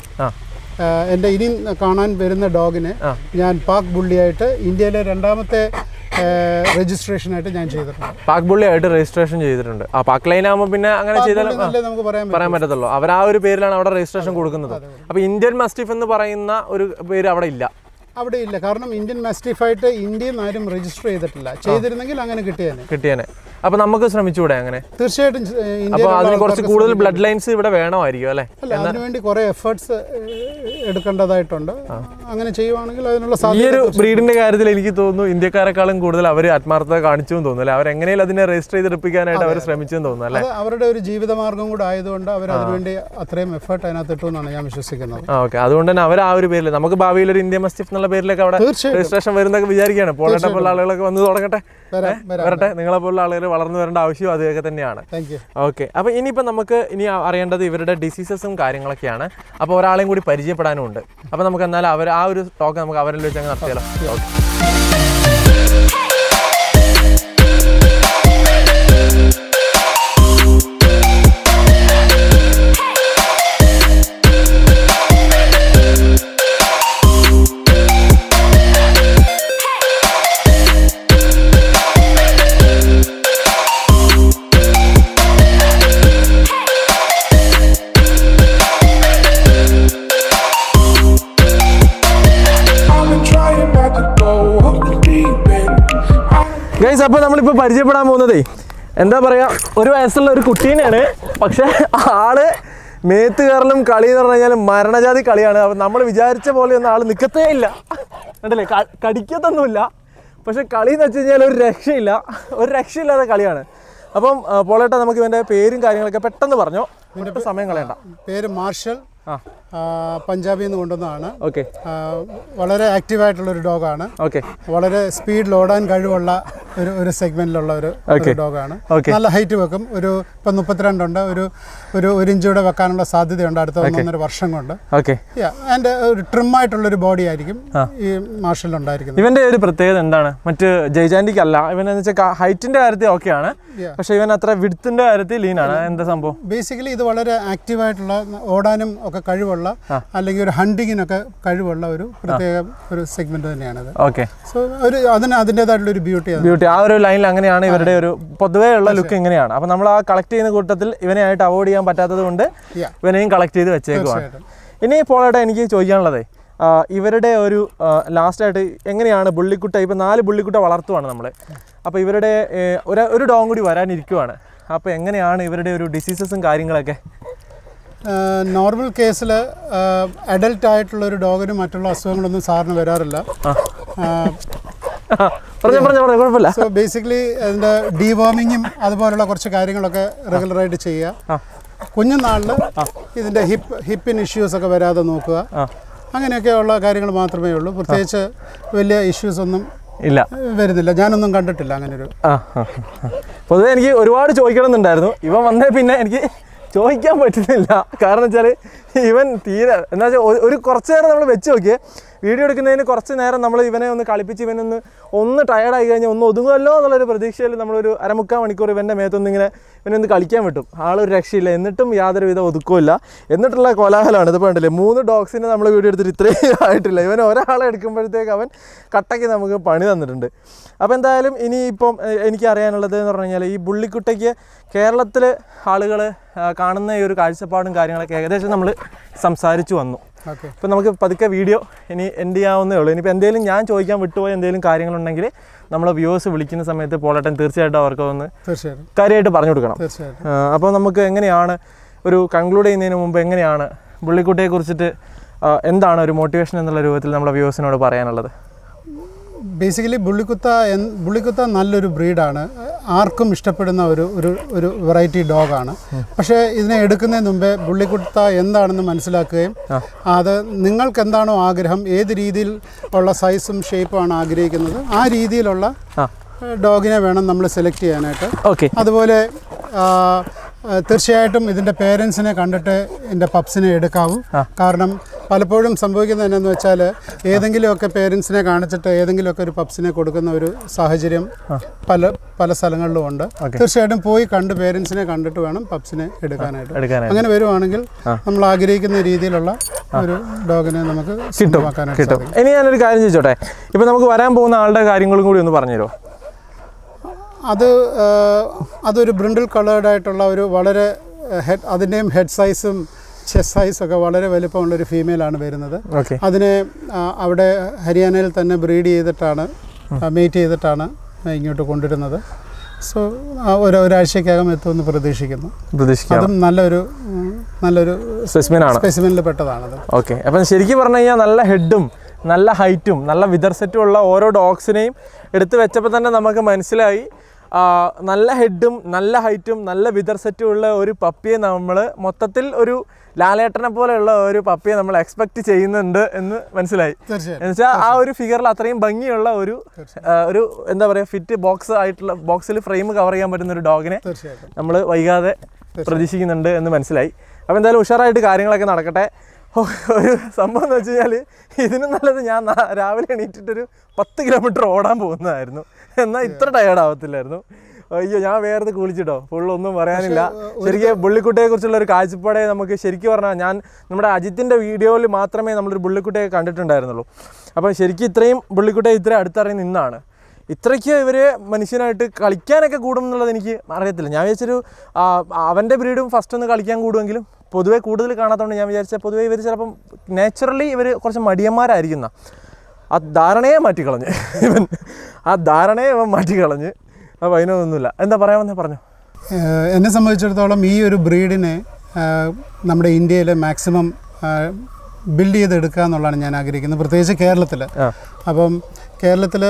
Speaker 3: എൻ്റെ ഇനി കാണാൻ വരുന്ന ഡോഗിനെ ഞാൻ പാക് ബുള്ളിയായിട്ട് ഇന്ത്യയിലെ രണ്ടാമത്തെ രജിസ്ട്രേഷനായിട്ട് ഞാൻ ചെയ്തിട്ടുണ്ട്.
Speaker 2: പാക് ബുള്ളി ആയിട്ട് രജിസ്ട്രേഷൻ ചെയ്തിട്ടുണ്ട്. ആ പാക് ലൈൻ ആകുമ്പോൾ പിന്നെ അങ്ങനെ ചെയ്താലും
Speaker 3: നമുക്ക്
Speaker 2: പറയാൻ പറ്റത്തുള്ളൂ. അവർ ആ ഒരു പേരിലാണ് അവിടെ രജിസ്ട്രേഷൻ കൊടുക്കുന്നത്. അപ്പോൾ ഇന്ത്യൻ മസ്റ്റിഫ് എന്ന് പറയുന്ന ഒരു പേര് അവിടെ ഇല്ല.
Speaker 3: അവിടെ ഇല്ല, കാരണം ഇന്ത്യൻ മസ്റ്റിഫായിട്ട് ഇന്ത്യയിൽ ആരും രജിസ്റ്റർ ചെയ്തിട്ടില്ല. ചെയ്തിരുന്നെങ്കിൽ അങ്ങനെ കിട്ടിയേനെ
Speaker 2: കിട്ടിയേനെ അപ്പോൾ നമുക്ക് ശ്രമിച്ചുകൂടെ അങ്ങനെ?
Speaker 3: തീർച്ചയായിട്ടും.
Speaker 2: അപ്പോൾ അതിന് കുറച്ച് കൂടുതൽ ബ്ലഡ് ലൈൻസ് ഇവിടെ വേണമായിരിക്കും അല്ലേ?
Speaker 3: അല്ല, അതിനുവേണ്ടി കുറേ എഫേർട്സ് എടുക്കേണ്ടതായിട്ടുണ്ട്. അങ്ങനെ ചെയ്യുവാണെങ്കിൽ അതിനുള്ള
Speaker 2: ഈ ഒരു ബ്രീഡിന്റെ കാര്യത്തിൽ എനിക്ക് തോന്നുന്നു ഇന്ത്യക്കാരെക്കാളും കൂടുതൽ അവർ ആത്മാർത്ഥത കാണിച്ചു എന്ന് തോന്നുന്നു. അവർ എങ്ങനെയും അതിനെ രജിസ്റ്റർ ചെയ്തെടുപ്പിക്കാനായിട്ട് അവർ ശ്രമിച്ചെന്ന് തോന്നുന്നു അല്ലേ?
Speaker 3: അവരുടെ ഒരു ജീവിതമാർഗം കൂടെ ആയതുകൊണ്ട് അവർ അതിനുവേണ്ടി അത്രയും എഫേർട്ട് അതിനകത്ത് ഇട്ടുമെന്നാണ് ഞാൻ വിശ്വസിക്കുന്നത്.
Speaker 2: ഓക്കെ, അതുകൊണ്ട് തന്നെ അവർ ആ ഒരു പേരിൽ നമുക്ക് ഭാവിയിൽ ഒരു ഇന്ത്യ മസ്റ്റിഫ് എന്നുള്ള പേരിലൊക്കെ അവിടെ രജിസ്ട്രേഷൻ വരുന്നൊക്കെ വിചാരിക്കുകയാണ്. പോളട്ടെ പോലുള്ള ആളുകളൊക്കെ വന്ന് തുടങ്ങട്ടെ, വരട്ടെ. നിങ്ങളെ പോലുള്ള ആളുകൾ വളർന്നു വരേണ്ട ആവശ്യവും അതൊക്കെ തന്നെയാണ്. ഓക്കെ, അപ്പോൾ ഇനിയിപ്പോൾ നമുക്ക് ഇനി അറിയേണ്ടത് ഇവരുടെ ഡിസീസസും കാര്യങ്ങളൊക്കെയാണ്. അപ്പോൾ ഒരാളെയും കൂടി പരിചയപ്പെടാനും ഉണ്ട്. അപ്പോൾ നമുക്ക് എന്നാൽ അവർ ആ ഒരു ടോക്ക് നമുക്ക് അവരിൽ വെച്ച് അങ്ങ് നടത്തിയാലോ? ഓക്കെ. ഗൈസ്, അപ്പോൾ നമ്മളിപ്പോൾ പരിചയപ്പെടാൻ പോകുന്നതേ എന്താ പറയുക, ഒരു വയസ്സുള്ള ഒരു കുട്ടീനെയാണ്. പക്ഷേ ആള് മേത്ത് കയറലും കളി എന്ന് പറഞ്ഞു കഴിഞ്ഞാൽ മരണജാതി കളിയാണ്. അപ്പം നമ്മൾ വിചാരിച്ച പോലെയൊന്നും ആൾ നിൽക്കത്തേ ഇല്ല, കണ്ടില്ലേ, കടിക്കത്തൊന്നുമില്ല. പക്ഷെ കളി എന്ന് വെച്ച് കഴിഞ്ഞാൽ ഒരു രക്ഷയില്ല, ഒരു രക്ഷയില്ലാത്ത കളിയാണ്. അപ്പം പോളേട്ടാ, നമുക്ക് ഇവൻ്റെ പേരും കാര്യങ്ങളൊക്കെ പെട്ടെന്ന് പറഞ്ഞോ, സമയം കളയണ്ട.
Speaker 3: പേര് മാർഷൽ, പഞ്ചാബിൽ നിന്ന് കൊണ്ടുവന്നതാണ്.
Speaker 2: ഓക്കെ.
Speaker 3: വളരെ ആക്റ്റീവായിട്ടുള്ളൊരു ഡോഗാണ്.
Speaker 2: ഓക്കെ.
Speaker 3: വളരെ സ്പീഡിൽ ഓടാൻ കഴിവുള്ള ഒരു ഒരു സെഗ്മെന്റിലുള്ള ഒരു ഡോഗാണ്. നല്ല ഹൈറ്റ് വെക്കും. ഒരു ഇപ്പം മുപ്പത്തിരണ്ടുണ്ട്. ഒരു ഒരു ഒരു ഇഞ്ചൂടെ വെക്കാനുള്ള സാധ്യതയുണ്ട് അടുത്ത ഒന്നൊന്നര വർഷം കൊണ്ട്.
Speaker 2: ഓക്കെ.
Speaker 3: അതിൻ്റെ ഒരു ട്രിം ആയിട്ടുള്ളൊരു ബോഡി ആയിരിക്കും ഈ മാർഷൽ ഉണ്ടായിരിക്കുന്നത്.
Speaker 2: ഇവന്റെ ഒരു പ്രത്യേകത എന്താണ്? മറ്റ് ജയ്ജാൻഡിക്ക് അല്ല, ഇവനെന്ന് വെച്ചാൽ ഹൈറ്റിന്റെ കാര്യത്തിൽ ഓക്കെയാണ്, പക്ഷെ ഇവൻ അത്ര വിഡ്ത്തിന്റെ കാര്യത്തിൽ ലീനാണ്. എന്താ സംഭവം?
Speaker 3: ബേസിക്കലി ഇത് വളരെ ആക്റ്റീവായിട്ടുള്ള, ഓടാനും ഒക്കെ കഴിവുള്ള, അല്ലെങ്കിൽ ഒരു ഹണ്ടിങ്ങിനൊക്കെ കഴിവുള്ള ഒരു പ്രത്യേക ഒരു സെഗ്മെന്റ് തന്നെയാണിത്.
Speaker 2: ഓക്കെ.
Speaker 3: സോ ഒരു അതിന് അതിൻ്റെതായിട്ടുള്ള ഒരു ബ്യൂട്ടി
Speaker 2: ബ്യൂട്ടി ആ ഒരു ലൈനിൽ അങ്ങനെയാണ് ഇവരുടെ ഒരു പൊതുവേ ഉള്ള ലുക്ക് ഇങ്ങനെയാണ്. അപ്പം നമ്മൾ ആ കളക്ട് ചെയ്യുന്ന കൂട്ടത്തിൽ ഇവനെയായിട്ട് അവോയ്ഡ് ചെയ്യാൻ പറ്റാത്തത് കൊണ്ട് ഇവനെയും കളക്ട് ചെയ്ത് വെച്ചേക്കുവാണ്. ഇനി പോളേട്ടാ, എനിക്ക് ചോദിക്കാനുള്ളത്, ഇവരുടെ ഒരു ലാസ്റ്റായിട്ട് എങ്ങനെയാണ് ബുള്ളിക്കുട്ട, ഇപ്പം നാല് ബുള്ളിക്കുട്ട വളർത്തുവാണ് നമ്മൾ. അപ്പോൾ ഇവരുടെ ഒരു ഒരു ഡോഗ് കൂടി വരാനിരിക്കുവാണ്. അപ്പോൾ എങ്ങനെയാണ് ഇവരുടെ ഒരു ഡിസീസസും കാര്യങ്ങളൊക്കെ?
Speaker 3: നോർമൽ കേസിൽ അഡൽട്ട് ആയിട്ടുള്ള ഒരു ഡോഗിന് മറ്റുള്ള അസുഖങ്ങളൊന്നും സാറിന് വരാറില്ല. സോ ബേസിക്കലി അതിൻ്റെ ഡീവോമിങ്ങും അതുപോലുള്ള കുറച്ച് കാര്യങ്ങളൊക്കെ റെഗുലറായിട്ട് ചെയ്യുക. കുഞ്ഞുനാളിൽ ഇതിൻ്റെ ഹിപ്പ് ഹിപ്പിന് ഇഷ്യൂസ് ഒക്കെ വരാതെ നോക്കുക. അങ്ങനെയൊക്കെയുള്ള കാര്യങ്ങൾ മാത്രമേ ഉള്ളൂ. പ്രത്യേകിച്ച് വലിയ ഇഷ്യൂസ് ഒന്നും
Speaker 2: ഇല്ല,
Speaker 3: വരുന്നില്ല. ഞാനൊന്നും കണ്ടിട്ടില്ല അങ്ങനെ ഒരു.
Speaker 2: പൊതുവെ എനിക്ക് ഒരുപാട് ചോദിക്കണമെന്നുണ്ടായിരുന്നു. ഇവൻ വന്നേ പിന്നെ എനിക്ക് ചോദിക്കാൻ പറ്റുന്നില്ല. കാരണം വെച്ചാൽ ഇവൻ തീരെ എന്താ വെച്ചാൽ ഒരു കുറച്ച് നേരം നമ്മൾ വെച്ച് നോക്കിയേ, വീഡിയോ എടുക്കുന്നതിന് കുറച്ച് നേരം നമ്മൾ ഇവനെ ഒന്ന് കളിപ്പിച്ച് ഇവനൊന്ന് ഒന്ന് ടയർഡായി കഴിഞ്ഞാൽ ഒന്ന് ഒതുങ്ങുമല്ലോ എന്നുള്ളൊരു പ്രതീക്ഷയിൽ നമ്മളൊരു അരമുക്കാൽ മണിക്കൂർ ഇവൻ്റെ മേത്തൊന്നിങ്ങനെ ഇവനൊന്ന് കളിക്കാൻ വിട്ടും. ആളൊരു രക്ഷയില്ല, എന്നിട്ടും യാതൊരു വിധ ഒതുക്കമില്ല. എന്നിട്ടുള്ള കോലാഹലമാണ്. ഇതിപ്പോൾ ഉണ്ടല്ലേ, മൂന്ന് ഡോഗ്സിനെ നമ്മൾ വീഡിയോ എടുത്തിട്ട് ഇത്രയും ആയിട്ടില്ല. ഇവൻ ഒരാളെ എടുക്കുമ്പോഴത്തേക്ക് അവൻ കട്ടയ്ക്ക് നമുക്ക് പണി തന്നിട്ടുണ്ട്. അപ്പോൾ എന്തായാലും ഇനി ഇപ്പം എനിക്ക് അറിയാനുള്ളത് എന്ന് പറഞ്ഞു കഴിഞ്ഞാൽ, ഈ ബുള്ളിക്കുട്ടയ്ക്ക് കേരളത്തിൽ ആളുകൾ കാണുന്ന ഈ ഒരു കാഴ്ചപ്പാടും കാര്യങ്ങളൊക്കെ ഏകദേശം നമ്മൾ സംസാരിച്ചു വന്നു. ഇപ്പം നമുക്ക് പതുക്കെ വീഡിയോ ഇനി എൻഡ് ചെയ്യാവുന്നേ ഉള്ളൂ. ഇനിയിപ്പോൾ എന്തെങ്കിലും ഞാൻ ചോദിക്കാൻ വിട്ടുപോയ എന്തെങ്കിലും കാര്യങ്ങളുണ്ടെങ്കിൽ നമ്മൾ വ്യൂവേഴ്സ് വിളിക്കുന്ന സമയത്ത് പോളേട്ടൻ തീർച്ചയായിട്ടും അവർക്ക് ഒന്ന് കാര്യമായിട്ട് പറഞ്ഞു കൊടുക്കണം. അപ്പോൾ നമുക്ക് എങ്ങനെയാണ് ഒരു കൺക്ലൂഡ് ചെയ്യുന്നതിന് മുമ്പ് എങ്ങനെയാണ് ബുള്ളിക്കുട്ടിയെ കുറിച്ചിട്ട് എന്താണ് ഒരു മോട്ടിവേഷൻ എന്നുള്ള രൂപത്തിൽ നമ്മുടെ വ്യൂവേഴ്സിനോട് പറയാനുള്ളത്?
Speaker 3: ബേസിക്കലി ബുള്ളിക്കുത്ത ബുള്ളിക്കുത്ത നല്ലൊരു ബ്രീഡാണ്. ആർക്കും ഇഷ്ടപ്പെടുന്ന ഒരു ഒരു ഒരു വെറൈറ്റി ഡോഗാണ്. പക്ഷേ ഇതിനെ എടുക്കുന്നതിന് മുമ്പേ ബുള്ളിക്കുത്ത എന്താണെന്ന് മനസ്സിലാക്കുകയും അത് നിങ്ങൾക്ക് എന്താണോ ആഗ്രഹം, ഏത് രീതിയിൽ ഉള്ള സൈസും ഷേപ്പുമാണ് ആഗ്രഹിക്കുന്നത്, ആ രീതിയിലുള്ള ഡോഗിനെ വേണം നമ്മൾ സെലക്ട് ചെയ്യാനായിട്ട്.
Speaker 2: ഓക്കെ.
Speaker 3: അതുപോലെ തീർച്ചയായിട്ടും ഇതിൻ്റെ പേരൻസിനെ കണ്ടിട്ട് ഇതിൻ്റെ പപ്സിനെ എടുക്കാവൂ. കാരണം പലപ്പോഴും സംഭവിക്കുന്നത് എന്നാന്ന് വെച്ചാൽ, ഏതെങ്കിലുമൊക്കെ പേരൻസിനെ കാണിച്ചിട്ട് ഏതെങ്കിലുമൊക്കെ ഒരു പപ്സിനെ കൊടുക്കുന്ന ഒരു സാഹചര്യം പല പല സ്ഥലങ്ങളിലും ഉണ്ട്. തീർച്ചയായിട്ടും പോയി കണ്ട് പേരൻസിനെ കണ്ടിട്ട് വേണം പപ്സിനെ എടുക്കാനായിട്ട്. അങ്ങനെ വരുവാണെങ്കിൽ നമ്മൾ ആഗ്രഹിക്കുന്ന രീതിയിലുള്ള ഒരു ഡോഗിനെ നമുക്ക് സ്വന്തമാക്കാനായിട്ട്.
Speaker 2: ഇനി ഞാനൊരു കാര്യം ചോദിച്ചോട്ടെ, ഇപ്പം നമുക്ക് വരാൻ പോകുന്ന ആളുടെ കാര്യങ്ങളും കൂടി ഒന്ന് പറഞ്ഞുതരുമോ?
Speaker 3: അത് അതൊരു ബ്രിണ്ടിൽ കളേർഡായിട്ടുള്ള ഒരു വളരെ ഹെഡ്, അതിൻ്റെയും ഹെഡ് സൈസും ചെസ്റ്റ് സൈസൊക്കെ വളരെ വലുപ്പമുള്ളൊരു ഫീമെയിലാണ് വരുന്നത്. അതിനെ അവിടെ ഹരിയാനയിൽ തന്നെ ബ്രീഡ് ചെയ്തിട്ടാണ്, മീറ്റ് ചെയ്തിട്ടാണ് ഇങ്ങോട്ട് കൊണ്ടുവരുന്നത്. സോ ഒരു ഒരാഴ്ചക്കകം എത്തുമെന്ന് പ്രതീക്ഷിക്കുന്നു. അതും നല്ലൊരു നല്ലൊരു സ്പെസിമെനാണ്, സ്പെസിമെനിൽ പെട്ടതാണത്.
Speaker 2: ഓക്കെ. അപ്പം ശരിക്കും പറഞ്ഞു കഴിഞ്ഞാൽ നല്ല ഹെഡും നല്ല ഹൈറ്റും നല്ല വിതർ സെറ്റും ഉള്ള ഓരോ ഡോഗ്സിനെയും എടുത്ത് വെച്ചപ്പോൾ തന്നെ നമുക്ക് മനസ്സിലായി, നല്ല ഹെഡും നല്ല ഹൈറ്റും നല്ല വിതർ സെറ്റും ഉള്ള ഒരു പപ്പിയെ നമ്മൾ മൊത്തത്തിൽ ഒരു ലാലേട്ടനെ പോലെയുള്ള ഒരു പപ്പിയെ നമ്മൾ എക്സ്പെക്ട് ചെയ്യുന്നുണ്ട് എന്ന് മനസ്സിലായി. എന്ന് വെച്ചാൽ ആ ഒരു ഫിഗറിൽ അത്രയും ഭംഗിയുള്ള ഒരു ഒരു എന്താ പറയുക ഫിറ്റ് ബോക്സ് ആയിട്ടുള്ള ബോക്സിൽ ഫ്രെയിം കവർ ചെയ്യാൻ പറ്റുന്ന ഒരു ഡോഗിനെ നമ്മൾ വൈകാതെ പ്രതീക്ഷിക്കുന്നുണ്ട് എന്ന് മനസ്സിലായി. അപ്പോൾ എന്തായാലും ഉഷാറായിട്ട് കാര്യങ്ങളൊക്കെ നടക്കട്ടെ. ഒരു സംഭവം എന്ന് വെച്ച് കഴിഞ്ഞാൽ, ഇതിനും നല്ലത് ഞാൻ രാവിലെ എണീറ്റിട്ടൊരു പത്ത് കിലോമീറ്റർ ഓടാൻ പോകുന്നതായിരുന്നു. എന്നാൽ ഇത്ര ടയേർഡാവത്തില്ലായിരുന്നു. അയ്യോ, ഞാൻ വേറെ കുളിച്ചിട്ടോ, ഫുള്ളൊന്നും പറയാനില്ല. ശരിക്കും ബുള്ളിക്കുട്ടിയെ കുറിച്ചുള്ള ഒരു കാഴ്ചപ്പാടെ നമുക്ക് ശരിക്കും പറഞ്ഞാൽ, ഞാൻ നമ്മുടെ അജിത്തിൻ്റെ വീഡിയോയിൽ മാത്രമേ നമ്മളൊരു ബുള്ളിക്കുട്ടിയെ കണ്ടിട്ടുണ്ടായിരുന്നുള്ളൂ. അപ്പോൾ ശരിക്കും ഇത്രയും ബുള്ളിക്കുട്ടിയെ ഇത്രയും അടുത്തറിഞ്ഞ് നിന്നാണ്. ഇത്രയ്ക്ക് ഇവർ മനുഷ്യനായിട്ട് കളിക്കാനൊക്കെ കൂടും എന്നുള്ളത് എനിക്ക് അറിയത്തില്ല. ഞാൻ വിചാരിച്ചൊരു അവൻ്റെ ബ്രീഡും ഫസ്റ്റ് ഒന്ന് കളിക്കാൻ കൂടുമെങ്കിലും പൊതുവേ കൂടുതൽ കാണാത്തതുകൊണ്ട് ഞാൻ വിചാരിച്ചാൽ പൊതുവേ ഇവർ ചിലപ്പം നാച്ചുറലി ഇവർ കുറച്ച് മടിയന്മാരായിരിക്കുന്ന. ആ ധാരണയെ മാറ്റിക്കളഞ്ഞ് ഇവൻ ആ ധാരണയെ ഇവൻ മാറ്റിക്കളഞ്ഞ് അപ്പോൾ അതിനൊന്നുമില്ല. എന്താ പറയാമെന്ന് പറഞ്ഞു.
Speaker 3: എന്നെ സംബന്ധിച്ചിടത്തോളം ഈ ഒരു ബ്രീഡിനെ നമ്മുടെ ഇന്ത്യയിൽ മാക്സിമം ബിൽഡ് ചെയ്തെടുക്കുക എന്നുള്ളതാണ് ഞാൻ ആഗ്രഹിക്കുന്നത്, പ്രത്യേകിച്ച് കേരളത്തിൽ. അപ്പം കേരളത്തിൽ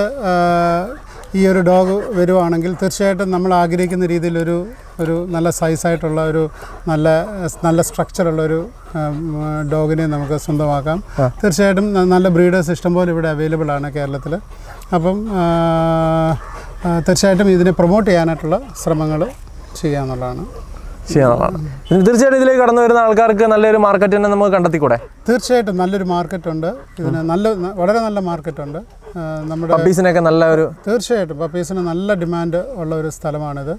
Speaker 3: ഈ ഒരു ഡോഗ് വരുവാണെങ്കിൽ തീർച്ചയായിട്ടും നമ്മൾ ആഗ്രഹിക്കുന്ന രീതിയിലൊരു ഒരു നല്ല സൈസായിട്ടുള്ള ഒരു നല്ല നല്ല സ്ട്രക്ചറുള്ളൊരു ഡോഗിനെ നമുക്ക് സ്വന്തമാക്കാം. തീർച്ചയായിട്ടും നല്ല ബ്രീഡേഴ്സ് ഇഷ്ടംപോലെ ഇവിടെ അവൈലബിൾ ആണ് കേരളത്തിൽ. അപ്പം തീർച്ചയായിട്ടും ഇതിനെ പ്രൊമോട്ട് ചെയ്യാനായിട്ടുള്ള ശ്രമങ്ങൾ ചെയ്യാന്നുള്ളതാണ്
Speaker 2: ചെയ്യാനുള്ളതാണ് തീർച്ചയായിട്ടും ഇതിലേക്ക് കടന്നു വരുന്ന ആൾക്കാർക്ക് നല്ലൊരു മാർക്കറ്റ് തന്നെ നമുക്ക് കണ്ടെത്തിക്കൂടെ?
Speaker 3: തീർച്ചയായിട്ടും നല്ലൊരു മാർക്കറ്റുണ്ട് ഇതിന്, നല്ല വളരെ നല്ല മാർക്കറ്റുണ്ട്. നമ്മുടെ
Speaker 2: പപ്പീസിനൊക്കെ നല്ല ഒരു
Speaker 3: തീർച്ചയായിട്ടും പപ്പീസിന് നല്ല ഡിമാൻഡ് ഉള്ള ഒരു സ്ഥലമാണിത്.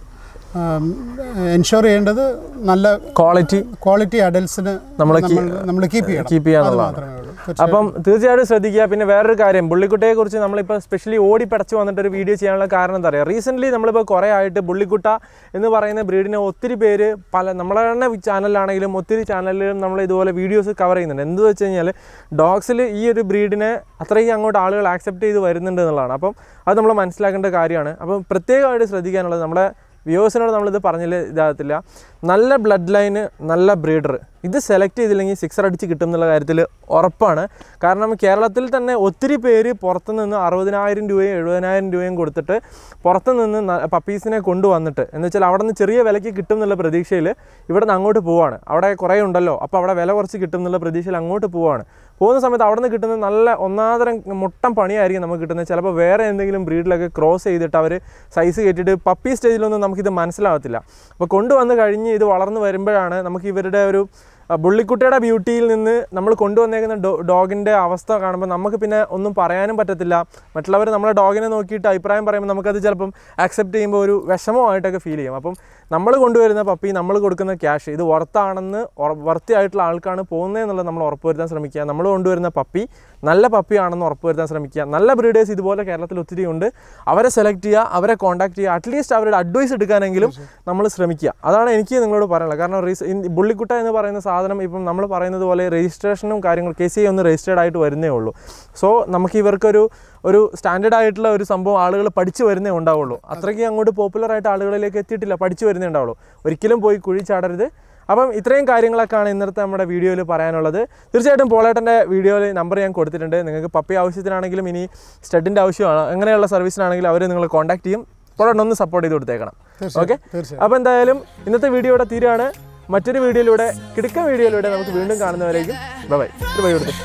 Speaker 3: എൻഷുർ ചെയ്യേണ്ടത് നല്ല ക്വാളിറ്റി ക്വാളിറ്റി അഡൽസിന് നമ്മൾ നമ്മൾ കീപ്പ് ചെയ്യണം
Speaker 2: കീപ്പ് ചെയ്യാന്നുള്ളതാണ്. അപ്പം തീർച്ചയായിട്ടും ശ്രദ്ധിക്കുക. പിന്നെ വേറൊരു കാര്യം, ബുള്ളിക്കുട്ടയെ കുറിച്ച് നമ്മളിപ്പോൾ സ്പെഷ്യലി ഓടി പടച്ച് വന്നിട്ടൊരു വീഡിയോ ചെയ്യാനുള്ള കാരണം എന്താ പറയുക, റീസെൻ്റ്ലി നമ്മളിപ്പോൾ കുറേ ആയിട്ട് ബുള്ളിക്കുട്ട എന്ന് പറയുന്ന ബ്രീഡിനെ ഒത്തിരി പേര് പല നമ്മളെ തന്നെ ചാനലിലാണെങ്കിലും ഒത്തിരി ചാനലിലും നമ്മൾ ഇതുപോലെ വീഡിയോസ് കവർ ചെയ്യുന്നുണ്ട്. എന്ത് വെച്ച് കഴിഞ്ഞാൽ ഡോഗ്സിൽ ഈ ഒരു ബ്രീഡിനെ അത്രയും അങ്ങോട്ട് ആളുകൾ ആക്സെപ്റ്റ് ചെയ്ത് വരുന്നുണ്ട് എന്നുള്ളതാണ്. അപ്പം അത് നമ്മൾ മനസ്സിലാക്കേണ്ട കാര്യമാണ്. അപ്പം പ്രത്യേകമായിട്ട് ശ്രദ്ധിക്കാനുള്ളത്, നമ്മുടെ വ്യൂവേഴ്സിനോട് നമ്മളിത് പറഞ്ഞില്ല ഇതാകത്തില്ല, നല്ല ബ്ലഡ് ലൈന് നല്ല ബ്രീഡർ ഇത് സെലക്ട് ചെയ്തില്ലെങ്കിൽ സിക്സർ അടിച്ച് കിട്ടും എന്നുള്ള കാര്യത്തിൽ ഉറപ്പാണ്. കാരണം കേരളത്തിൽ തന്നെ ഒത്തിരി പേര് പുറത്തു നിന്ന് അറുപതിനായിരം രൂപയും എഴുപതിനായിരം രൂപയും കൊടുത്തിട്ട് പുറത്തു നിന്ന് പപ്പീസിനെ കൊണ്ടുവന്നിട്ട് എന്ന് വെച്ചാൽ അവിടെ നിന്ന് ചെറിയ വിലയ്ക്ക് കിട്ടും എന്നുള്ള പ്രതീക്ഷയിൽ ഇവിടെ നിന്ന് അങ്ങോട്ട് പോവാണ്. അവിടെ കുറേ ഉണ്ടല്ലോ, അപ്പോൾ അവിടെ വില കുറച്ച് കിട്ടും എന്നുള്ള പ്രതീക്ഷയിൽ അങ്ങോട്ട് പോവാണ്. പോകുന്ന സമയത്ത് അവിടെ നിന്ന് കിട്ടുന്നത് നല്ല ഒന്നാതരം മുട്ടം പണിയായിരിക്കും നമുക്ക് കിട്ടുന്നത്. ചിലപ്പോൾ വേറെ എന്തെങ്കിലും ബ്രീഡിലൊക്കെ ക്രോസ് ചെയ്തിട്ട് അവർ സൈസ് കയറ്റിയിട്ട് പപ്പി സ്റ്റേജിലൊന്നും നമുക്കിത് മനസ്സിലാവത്തില്ല. അപ്പോൾ കൊണ്ടുവന്ന് കഴിഞ്ഞ് ഇത് വളർന്നു വരുമ്പോഴാണ് നമുക്ക് ഇവരുടെ ഒരു ബുള്ളിക്കുട്ടിയുടെ ബ്യൂട്ടിയിൽ നിന്ന് നമ്മൾ കൊണ്ടുവന്നേക്കുന്ന ഡോ ഡോഗിൻ്റെ അവസ്ഥ കാണുമ്പോൾ നമുക്ക് പിന്നെ ഒന്നും പറയാനും പറ്റത്തില്ല. മറ്റുള്ളവർ നമ്മളെ ഡോഗിനെ നോക്കിയിട്ട് അഭിപ്രായം പറയുമ്പോൾ നമുക്കത് ചിലപ്പം ആക്സെപ്റ്റ് ചെയ്യുമ്പോൾ ഒരു വിഷമമായിട്ടൊക്കെ ഫീൽ ചെയ്യും. അപ്പം നമ്മൾ കൊണ്ടുവരുന്ന പപ്പി, നമ്മൾ കൊടുക്കുന്ന ക്യാഷ് ഇത് വർത്താണെന്ന് വർത്തിയായിട്ടുള്ള ആൾക്കാണ് പോകുന്നതെന്നുള്ളത് നമ്മൾ ഉറപ്പുവരുത്താൻ ശ്രമിക്കുക. നമ്മൾ കൊണ്ടുവരുന്ന പപ്പി നല്ല പപ്പിയാണെന്ന് ഉറപ്പുവരുത്താൻ ശ്രമിക്കുക. നല്ല ബ്രീഡേഴ്സ് ഇതുപോലെ കേരളത്തിൽ ഒത്തിരി ഉണ്ട്. അവരെ സെലക്ട് ചെയ്യുക, അവരെ കോൺടാക്ട് ചെയ്യുക, അറ്റ്ലീസ്റ്റ് അവരുടെ അഡ്വൈസ് എടുക്കാനെങ്കിലും നമ്മൾ ശ്രമിക്കുക. അതാണ് എനിക്ക് നിങ്ങളോട് പറയാനുള്ളത്. കാരണം റീസ് ബുള്ളിക്കുട്ട എന്ന് പറയുന്ന സാധനം ഇപ്പം നമ്മൾ പറയുന്നത് പോലെ രജിസ്ട്രേഷനും കാര്യങ്ങളും കെ സി ഐ ഒന്ന് രജിസ്റ്റേർഡ് ആയിട്ട് വരുന്നേ ഉള്ളൂ. സോ നമുക്ക് ഇവർക്കൊരു ഒരു സ്റ്റാൻഡേർഡ് ആയിട്ടുള്ള ഒരു സംഭവം ആളുകൾ പഠിച്ചു വരുന്നേ ഉണ്ടാവുള്ളൂ. അത്രയ്ക്ക് അങ്ങോട്ട് പോപ്പുലറായിട്ട് ആളുകളിലേക്ക് എത്തിയിട്ടില്ല, പഠിച്ചു വരുന്നേ ഉണ്ടാവുള്ളൂ. ഒരിക്കലും പോയി കുഴി ചാടരുത്. അപ്പം ഇത്രയും കാര്യങ്ങളൊക്കെയാണ് ഇന്നത്തെ നമ്മുടെ വീഡിയോയിൽ പറയാനുള്ളത്. തീർച്ചയായിട്ടും പോളേട്ടൻ്റെ വീഡിയോയിൽ നമ്പർ ഞാൻ കൊടുത്തിട്ടുണ്ട്. നിങ്ങൾക്ക് പപ്പി ആവശ്യത്തിനാണെങ്കിലും ഇനി സ്റ്റഡിൻ്റെ ആവശ്യമാണ് അങ്ങനെയുള്ള സർവീസിനാണെങ്കിലും അവർ നിങ്ങൾ കോൺടാക്ട് ചെയ്യും. പോളേട്ടൻ ഒന്ന് സപ്പോർട്ട് ചെയ്ത് കൊടുത്തേക്കണം. ഓക്കെ, അപ്പോൾ എന്തായാലും ഇന്നത്തെ വീഡിയോ ഇവിടെ തീരുകയാണ്. മറ്റൊരു വീഡിയോയിലൂടെ കിടക്കൻ വീഡിയോയിലൂടെ നമുക്ക് വീണ്ടും കാണുന്നവരേക്കും ബൈ ബൈ. ഒരു ബൈ കൊടുത്തു.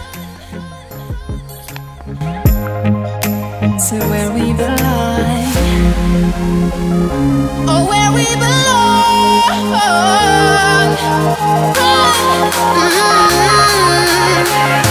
Speaker 1: To where we belong. Oh, where we belong. Mm-hmm.